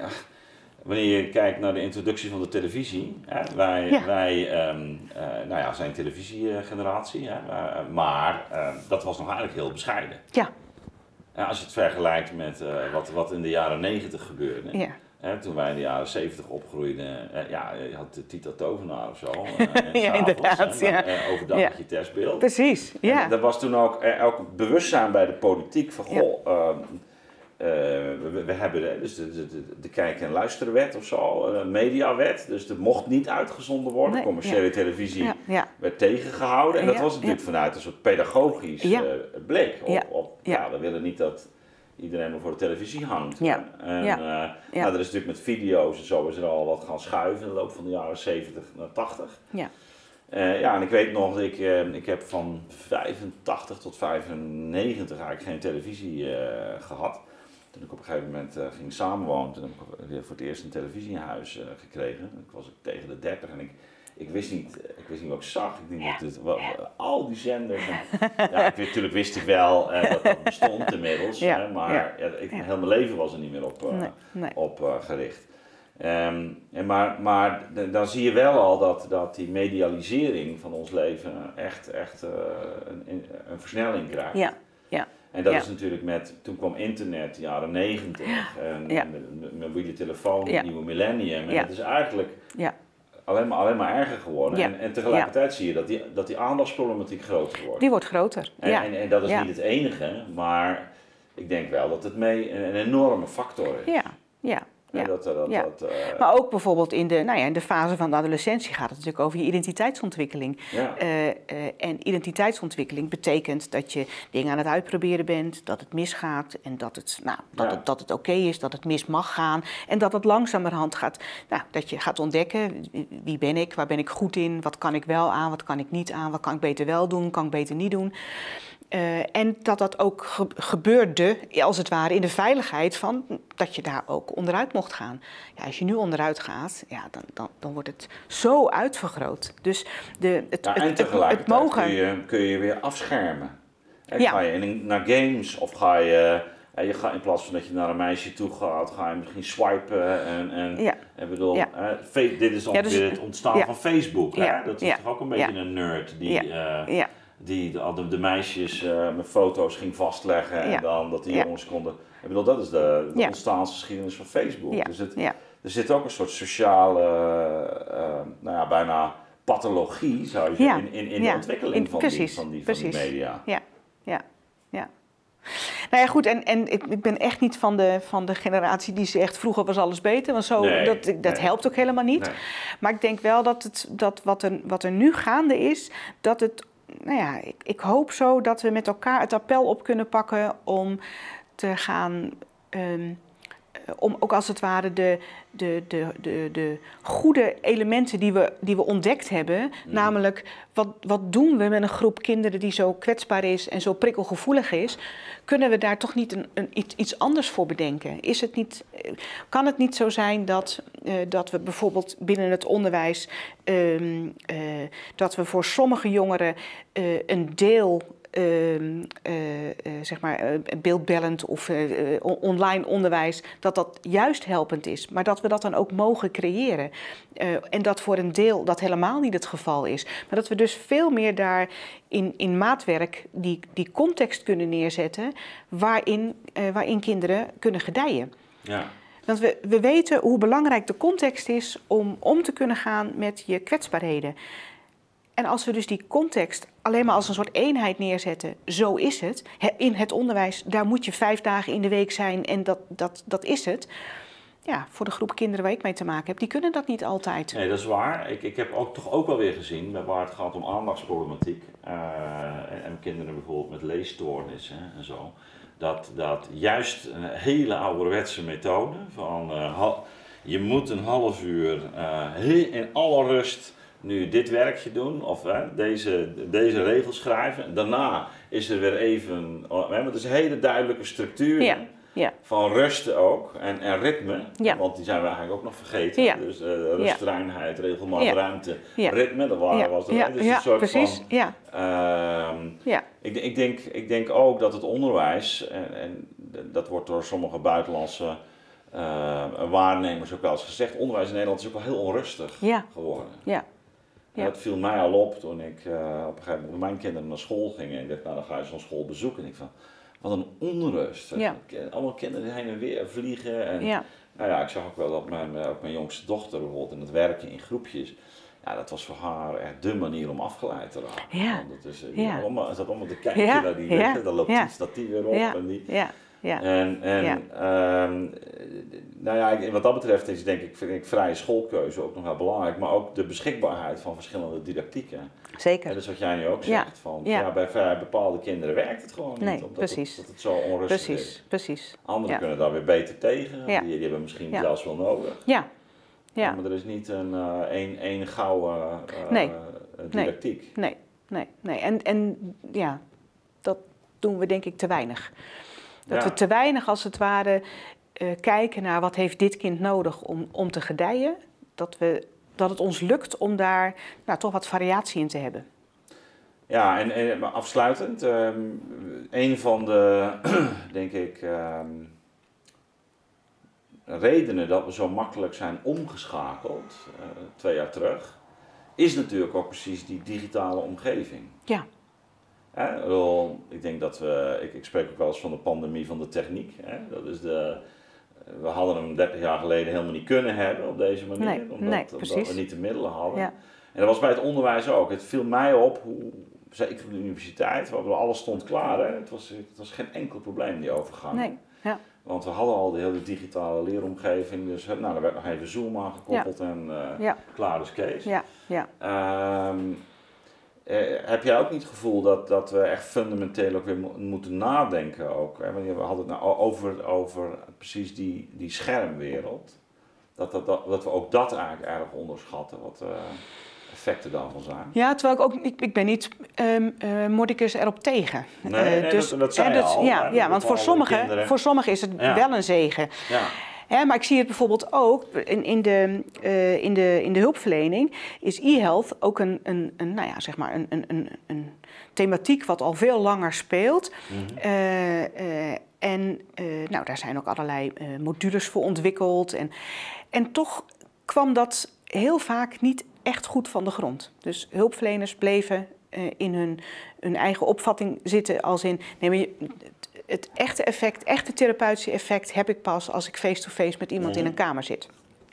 wanneer je kijkt naar de introductie van de televisie. Hè, wij ja. wij um, uh, nou ja, zijn televisiegeneratie. Hè, uh, maar uh, dat was nog eigenlijk heel bescheiden. Ja. Ja, als je het vergelijkt met uh, wat, wat in de jaren negentig gebeurde. Ja. Hè, toen wij in de jaren zeventig opgroeiden, eh, ja, je had de Tita Tovenaar of zo. Eh, ja, inderdaad. En, ja. eh, overdag ja. met je testbeeld. Precies, ja. En er was toen ook, eh, ook bewustzijn bij de politiek van, goh, ja. uh, uh, we, we hebben dus de, de, de, de kijk- en luisterwet of zo, een mediawet. Dus er mocht niet uitgezonden worden. Nee, commerciële ja. televisie ja, ja. werd tegengehouden. En dat ja, was natuurlijk ja. vanuit een soort pedagogisch ja. uh, blik. Op, ja. op ja. ja, we willen niet dat iedereen maar voor de televisie hangt. Ja. En ja. Uh, ja. Nou, er is natuurlijk met video's en zo is er al wat gaan schuiven in de loop van de jaren zeventig naar tachtig. Ja. Uh, ja, en ik weet nog, ik, uh, ik heb van vijfentachtig tot vijfennegentig eigenlijk geen televisie uh, gehad. Toen ik op een gegeven moment uh, ging samenwonen, toen heb ik weer voor het eerst een televisie in huis uh, gekregen. Ik was ik tegen de dertig en ik, ik, wist niet, ik wist niet wat ik zag. Ik denk, ja. dat, wat, al die zenders. En, ja, ik, natuurlijk wist ik wel uh, dat dat bestond inmiddels, ja. hè, maar ja. Ja, ik, heel mijn leven was er niet meer op, uh, nee, nee. op uh, gericht. Um, en maar maar d- dan zie je wel al dat, dat die medialisering van ons leven echt, echt uh, een, een versnelling krijgt. Ja. Ja. En dat ja. is natuurlijk met, toen kwam internet, de jaren negentig, en, ja. en de, de mobiele telefoon, ja. het nieuwe millennium. En ja. het is eigenlijk ja. alleen, maar, alleen maar erger geworden. Ja. En, en tegelijkertijd ja. zie je dat die, dat die aandachtsproblematiek groter wordt. Die wordt groter, en, ja. En, en dat is ja. niet het enige, maar ik denk wel dat het mee een, een enorme factor is. Ja, ja. Ja. Dat, dat, ja. dat, uh... Maar ook bijvoorbeeld in de, nou ja, in de fase van de adolescentie gaat het natuurlijk over je identiteitsontwikkeling. Ja. Uh, uh, en identiteitsontwikkeling betekent dat je dingen aan het uitproberen bent, dat het misgaat en dat het, nou, dat ja. het, dat het oké okay is, dat het mis mag gaan en dat het langzamerhand gaat, nou, dat je gaat ontdekken wie ben ik, waar ben ik goed in, wat kan ik wel aan, wat kan ik niet aan, wat kan ik beter wel doen, kan ik beter niet doen. Uh, en dat dat ook ge gebeurde, als het ware, in de veiligheid van dat je daar ook onderuit mocht gaan. Ja, als je nu onderuit gaat, ja, dan, dan, dan wordt het zo uitvergroot. Dus de, het, ja, en het, tegelijkertijd het mogen... kun, je, kun je weer afschermen. En ja. Ga je in, naar games of ga je, je gaat, in plaats van dat je naar een meisje toe gaat, ga je misschien swipen. En, en, ja. en bedoel, ja. uh, dit is ongeveer ja, dus, het ontstaan ja. van Facebook. Ja. Hè? Dat is ja. toch ook een beetje ja. een nerd die... Ja. Uh, ja. die de, de meisjes uh, met foto's ging vastleggen en ja. dan dat de ja. jongens konden... Ik bedoel, dat is de, de ja. ontstaansgeschiedenis van Facebook. Ja. Dus het, ja. er zit ook een soort sociale, uh, nou ja, bijna pathologie, zou je zeggen, ja. in, in, in ja. de ontwikkeling in, van, precies. die, van, die, precies. van die media. Ja, ja, ja. Nou ja, goed, en, en ik, ik ben echt niet van de, van de generatie die zegt vroeger was alles beter, want zo, nee, dat, dat nee. helpt ook helemaal niet. Nee. Maar ik denk wel dat, het, dat wat, er, wat er nu gaande is, dat het, nou ja, ik, ik hoop zo dat we met elkaar het appel op kunnen pakken om te gaan... Um, om ook als het ware de, de, de, de, de goede elementen die we, die we ontdekt hebben, mm. namelijk wat, wat doen we met een groep kinderen die zo kwetsbaar is en zo prikkelgevoelig is, kunnen we daar toch niet een, een, iets, iets anders voor bedenken? Is het niet, kan het niet zo zijn dat, uh, dat we bijvoorbeeld binnen het onderwijs, uh, uh, dat we voor sommige jongeren uh, een deel Uh, uh, uh, zeg maar uh, beeldbellend of uh, uh, online onderwijs, dat dat juist helpend is, maar dat we dat dan ook mogen creëren. Uh, en dat voor een deel dat helemaal niet het geval is. Maar dat we dus veel meer daar in, in maatwerk die, die context kunnen neerzetten waarin, uh, waarin kinderen kunnen gedijen. Ja. Want we, we weten hoe belangrijk de context is om om te kunnen gaan met je kwetsbaarheden. En als we dus die context alleen maar als een soort eenheid neerzetten, zo is het. In het onderwijs, daar moet je vijf dagen in de week zijn en dat, dat, dat is het. Ja, voor de groep kinderen waar ik mee te maken heb, die kunnen dat niet altijd. Nee, dat is waar. Ik, ik heb ook, toch ook wel weer gezien, waar het gaat om aandachtsproblematiek. Uh, en, en kinderen bijvoorbeeld met leesstoornissen en zo. Dat, dat juist een hele ouderwetse methode van uh, je moet een half uur uh, in alle rust nu dit werkje doen of hè, deze, deze regels schrijven. Daarna is er weer even, hè, want het is een hele duidelijke structuur ja, ja. van rusten ook en, en ritme, ja. want die zijn we eigenlijk ook nog vergeten. Ja. Dus uh, rust, ja. reinheid, regelmaat, ja. ruimte, ja. ritme, dat waren, ja. was er. Ja. Dus ja. een soort precies. van, ja. Uh, ja. ik, ik, denk, ik denk ook dat het onderwijs, en, en dat wordt door sommige buitenlandse uh, waarnemers ook wel eens gezegd, onderwijs in Nederland is ook wel heel onrustig ja. geworden. Ja. Ja. Dat viel mij al op toen ik uh, op een gegeven moment met mijn kinderen naar school ging. En ik dacht, nou dan ga je zo'n school bezoeken. En ik van, wat een onrust. Ja. Allemaal kinderen die heen en weer vliegen. En, ja. Nou ja, ik zag ook wel dat mijn, ook mijn jongste dochter bijvoorbeeld in het werken in groepjes. Ja, dat was voor haar echt dé manier om afgeleid te raken. Ja. Want het is, ja. allemaal, het zat allemaal te kijken ja. naar die ja. weg. Dan loopt ja. die statief weer op. Ja. En die, ja. Ja. En, en ja. um, nou ja, wat dat betreft is denk ik, vind ik vrije schoolkeuze ook nog wel belangrijk, maar ook de beschikbaarheid van verschillende didactieken. Zeker. En dat is wat jij nu ook zegt, ja. van ja. Ja, bij, bij bepaalde kinderen werkt het gewoon nee, niet, omdat precies. het, dat het zo onrustig precies. is. Precies. Anderen ja. kunnen daar weer beter tegen, ja. die, die hebben misschien ja. zelfs wel nodig. Ja. Ja. Maar er is niet een uh, één, één gouden uh, nee. didactiek. Nee, nee, nee. En, en ja, dat doen we denk ik te weinig. Dat ja. we te weinig als het ware uh, kijken naar wat heeft dit kind nodig om, om te gedijen. Dat, we, dat het ons lukt om daar nou, toch wat variatie in te hebben. Ja, en, en maar afsluitend, um, een van de, denk ik, um, redenen dat we zo makkelijk zijn omgeschakeld, uh, twee jaar terug, is natuurlijk ook precies die digitale omgeving. Ja. Hè? Ik denk dat we, ik, ik spreek ook wel eens van de pandemie van de techniek. Hè? Dat is de, we hadden hem dertig jaar geleden helemaal niet kunnen hebben op deze manier, nee, omdat, nee, omdat we niet de middelen hadden. Ja. En dat was bij het onderwijs ook. Het viel mij op, hoe, zeker op de universiteit, waar alles stond klaar. Hè? Het, was, het was geen enkel probleem, die overgang. Nee. Ja. Want we hadden al de hele digitale leeromgeving, dus nou, daar werd nog even Zoom aangekoppeld ja. en uh, ja. klaar is Kees. Ja. Ja. Um, eh, heb jij ook niet het gevoel dat, dat we echt fundamenteel ook weer mo moeten nadenken ook? Hè? Want we hadden het nou over, over precies die, die schermwereld. Dat, dat, dat, dat we ook dat eigenlijk erg onderschatten, wat uh, effecten daarvan zijn. Ja, terwijl ik ook, ik, ik ben niet um, uh, mordicus erop tegen. Nee, nee, dus, dat, dat zei en je dat, al. Ja, ja want voor sommigen, voor sommigen is het ja. wel een zegen. Ja. Hè, maar ik zie het bijvoorbeeld ook in, in, de, uh, in, de, in de hulpverlening is e-health ook een, een, een, nou ja, zeg maar een, een, een, een thematiek wat al veel langer speelt. Mm-hmm. uh, uh, en uh, nou, daar zijn ook allerlei uh, modules voor ontwikkeld. En, en toch kwam dat heel vaak niet echt goed van de grond. Dus hulpverleners bleven uh, in hun, hun eigen opvatting zitten als in... Nee, maar je, het echte effect, echte therapeutische effect heb ik pas als ik face-to-face met iemand in een kamer zit.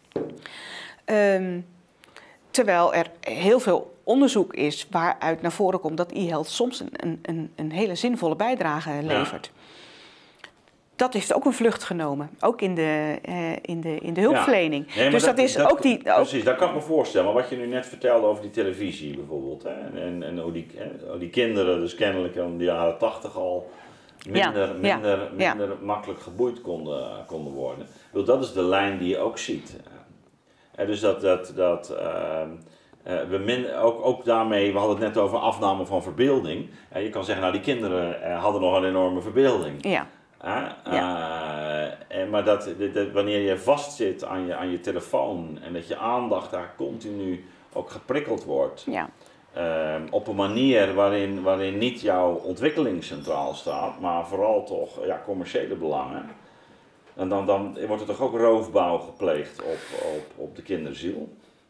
Um, terwijl er heel veel onderzoek is waaruit naar voren komt dat e-health soms een, een, een hele zinvolle bijdrage levert. Ja. Dat heeft ook een vlucht genomen, ook in de, uh, in de, in de hulpverlening. Ja. Nee, dus dat, dat is dat, ook die... Ook... Precies, dat kan ik me voorstellen. Maar wat je nu net vertelde over die televisie bijvoorbeeld. Hè, en, en hoe, die, hè, die kinderen dus kennelijk in de jaren tachtig al minder, ja. minder, ja. minder ja. makkelijk geboeid konden, konden worden. Bedoel, dat is de lijn die je ook ziet. En dus dat... dat, dat uh, Uh, we min, ook, ook daarmee, we hadden het net over afname van verbeelding. Uh, je kan zeggen, nou die kinderen uh, hadden nog een enorme verbeelding. Ja. Uh, ja. uh, en, maar dat, dat, dat, wanneer je vastzit aan je, aan je telefoon en dat je aandacht daar continu ook geprikkeld wordt. Ja. Uh, op een manier waarin, waarin niet jouw ontwikkeling centraal staat, maar vooral toch ja, commerciële belangen. En dan, dan wordt er toch ook roofbouw gepleegd op, op, op de kinderziel.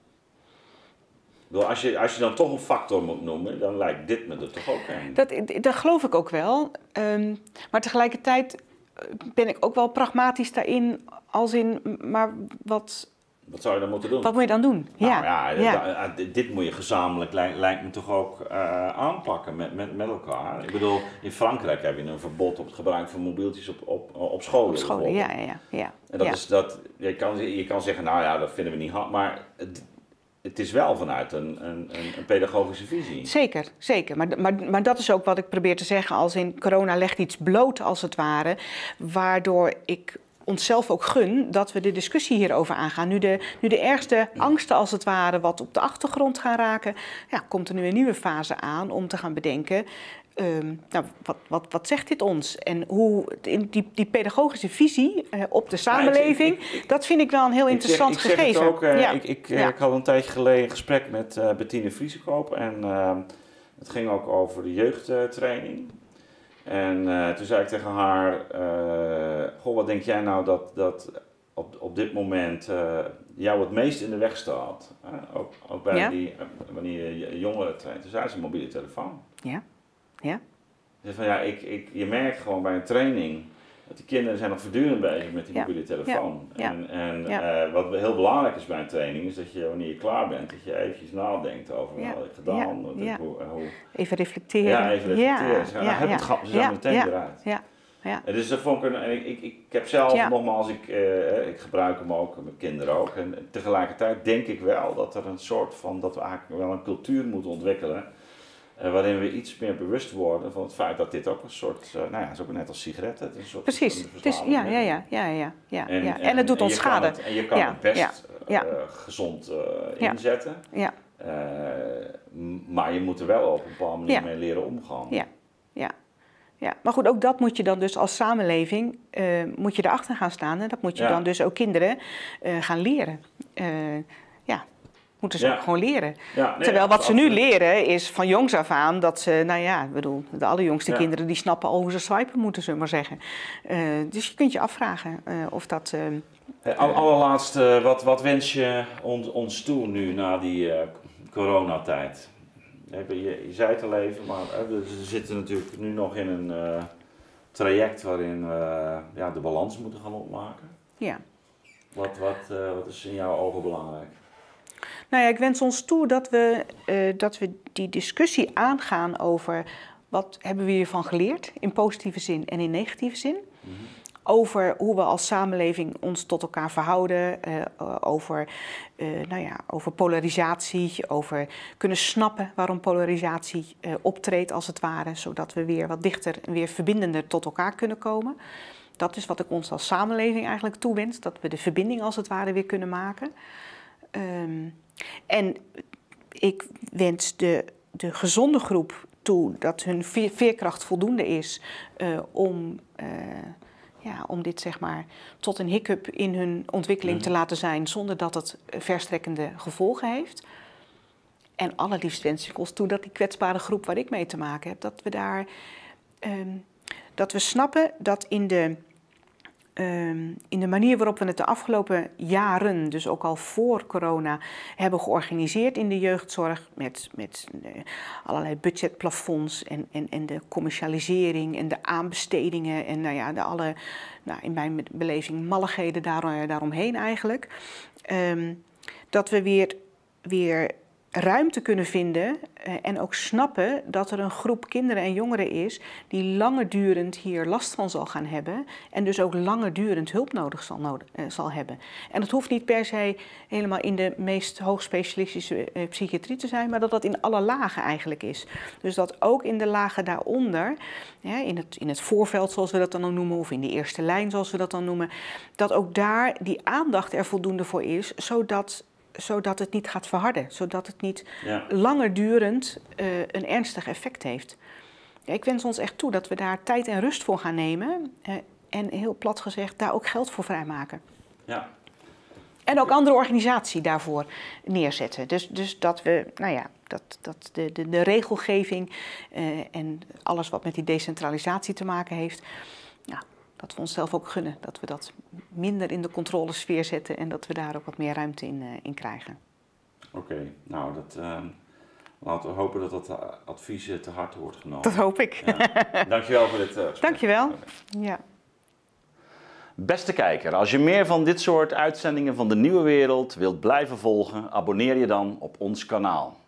Als je, als je dan toch een factor moet noemen, dan lijkt dit me er toch ook aan. Dat, dat geloof ik ook wel. Um, maar tegelijkertijd ben ik ook wel pragmatisch daarin, als in, maar wat... Wat zou je dan moeten doen? Wat moet je dan doen? Nou, ja, ja, ja. Dit, dit moet je gezamenlijk, lijkt, lijkt me toch ook uh, aanpakken met, met, met elkaar. Ik bedoel, in Frankrijk heb je een verbod op het gebruik van mobieltjes op, op, op scholen. Op scholen, ja, ja, ja. En dat ja. is dat, je kan, je kan zeggen, nou ja, dat vinden we niet hard, maar... Het, Het is wel vanuit een, een, een pedagogische visie. Zeker, zeker. Maar, maar, maar dat is ook wat ik probeer te zeggen. Als in corona legt iets bloot als het ware. Waardoor ik onszelf ook gun dat we de discussie hierover aangaan. Nu de, nu de ergste angsten als het ware wat op de achtergrond gaan raken. Ja, komt er nu een nieuwe fase aan om te gaan bedenken. Um, nou, wat, wat, wat zegt dit ons? En hoe die, die pedagogische visie uh, op de samenleving, ja, ik, ik, ik, dat vind ik wel een heel interessant ik zeg, ik gegeven. Zeg het ook, uh, ja. ik, ik, ja. ik had een tijdje geleden een gesprek met uh, Bettine Vriesekoop en uh, het ging ook over de jeugdtraining. En uh, toen zei ik tegen haar, uh, goh, wat denk jij nou dat, dat op, op dit moment uh, jou het meest in de weg staat? Uh, ook, ook bij ja. die, uh, wanneer je jongeren traint. Toen zei ze een mobiele telefoon. Ja. Ja. Dus van, ja, ik, ik, je merkt gewoon bij een training dat die kinderen zijn nog voortdurend bezig met die ja. mobiele telefoon. Ja. En, en ja. uh, wat heel belangrijk is bij een training is dat je wanneer je klaar bent, dat je eventjes nadenkt over ja. wat ik gedaan. Ja. Wat Ja. ik, hoe, hoe... Even reflecteren. Ja, even reflecteren. Ja. Ze gaan, ja. nou, heb ja. het gehad, ze zijn ja. meteen ja. eruit. Ja. Ja. En dus dat vond ik, een, ik, ik, ik heb zelf ja. nogmaals, ik, uh, ik gebruik hem ook met kinderen ook. En tegelijkertijd denk ik wel dat er een soort van, dat we eigenlijk wel een cultuur moeten ontwikkelen. Uh, waarin we iets meer bewust worden van het feit dat dit ook een soort, uh, nou ja, het is ook net als sigaretten. Het is een soort Precies, het is, ja, ja, ja, ja, ja, ja, en, ja. En, en het doet en ons schade. Het, en je kan ja, het best ja, ja. Uh, gezond uh, ja. inzetten, ja. Uh, maar je moet er wel op een bepaalde manier ja. mee leren omgaan. Ja, ja. Ja, maar goed, ook dat moet je dan dus als samenleving, uh, moet je erachter gaan staan. En dat moet je ja. dan dus ook kinderen uh, gaan leren. Uh, ja, moeten ze ja. ook gewoon leren. Ja, nee, Terwijl wat ze nu leren is van jongs af aan dat ze, nou ja, ik bedoel, de allerjongste ja. kinderen die snappen al hoe ze swipen moeten, zullen we maar zeggen. Uh, dus je kunt je afvragen uh, of dat... Uh, hey, al, allerlaatste, wat, wat wens je ons, ons toe nu na die uh, coronatijd? Je, je zei het al even, maar we zitten natuurlijk nu nog in een uh, traject waarin we ja, de balans moeten gaan opmaken. Ja. Wat, wat, uh, wat is in jouw ogen belangrijk? Nou ja, ik wens ons toe dat we, uh, dat we die discussie aangaan over wat hebben we hiervan geleerd, in positieve zin en in negatieve zin. Mm-hmm. over hoe we als samenleving ons tot elkaar verhouden, uh, over, uh, nou ja, over polarisatie, over kunnen snappen waarom polarisatie uh, optreedt als het ware, zodat we weer wat dichter en weer verbindender tot elkaar kunnen komen. Dat is wat ik ons als samenleving eigenlijk toewens, dat we de verbinding als het ware weer kunnen maken. Um, en ik wens de, de gezonde groep toe dat hun veerkracht voldoende is uh, om, uh, ja, om dit zeg maar tot een hiccup in hun ontwikkeling mm. te laten zijn, zonder dat het verstrekkende gevolgen heeft. En allerliefst wens ik ons toe dat die kwetsbare groep waar ik mee te maken heb, dat we daar, um, dat we snappen dat in de Um, in de manier waarop we het de afgelopen jaren, dus ook al voor corona, hebben georganiseerd in de jeugdzorg met, met uh, allerlei budgetplafonds en, en, en de commercialisering en de aanbestedingen en nou ja, de alle, nou, in mijn beleving, malligheden daar, daaromheen eigenlijk. Um, dat we weer, weer ruimte kunnen vinden uh, en ook snappen dat er een groep kinderen en jongeren is die langerdurend hier last van zal gaan hebben en dus ook langerdurend hulp nodig zal, nodig, uh, zal hebben. En dat hoeft niet per se helemaal in de meest hoogspecialistische uh, psychiatrie te zijn, maar dat dat in alle lagen eigenlijk is. Dus dat ook in de lagen daaronder, ja, in, het, in het voorveld zoals we dat dan noemen, of in de eerste lijn zoals we dat dan noemen, dat ook daar die aandacht er voldoende voor is, zodat zodat het niet gaat verharden, zodat het niet ja. langerdurend uh, een ernstig effect heeft. Ja, ik wens ons echt toe dat we daar tijd en rust voor gaan nemen uh, en heel plat gezegd daar ook geld voor vrijmaken. Ja. En ook andere organisatie daarvoor neerzetten. Dus, dus dat we, nou ja, dat, dat de, de, de regelgeving uh, en alles wat met die decentralisatie te maken heeft, ja, dat we onszelf ook gunnen, dat we dat minder in de controlesfeer zetten en dat we daar ook wat meer ruimte in, uh, in krijgen. Oké, okay, nou, dat, uh, laten we hopen dat dat advies te harte wordt genomen. Dat hoop ik. Ja. Dankjewel voor dit uh, gesprek. Dankjewel. Ja. Beste kijker, als je meer van dit soort uitzendingen van De Nieuwe Wereld wilt blijven volgen, abonneer je dan op ons kanaal.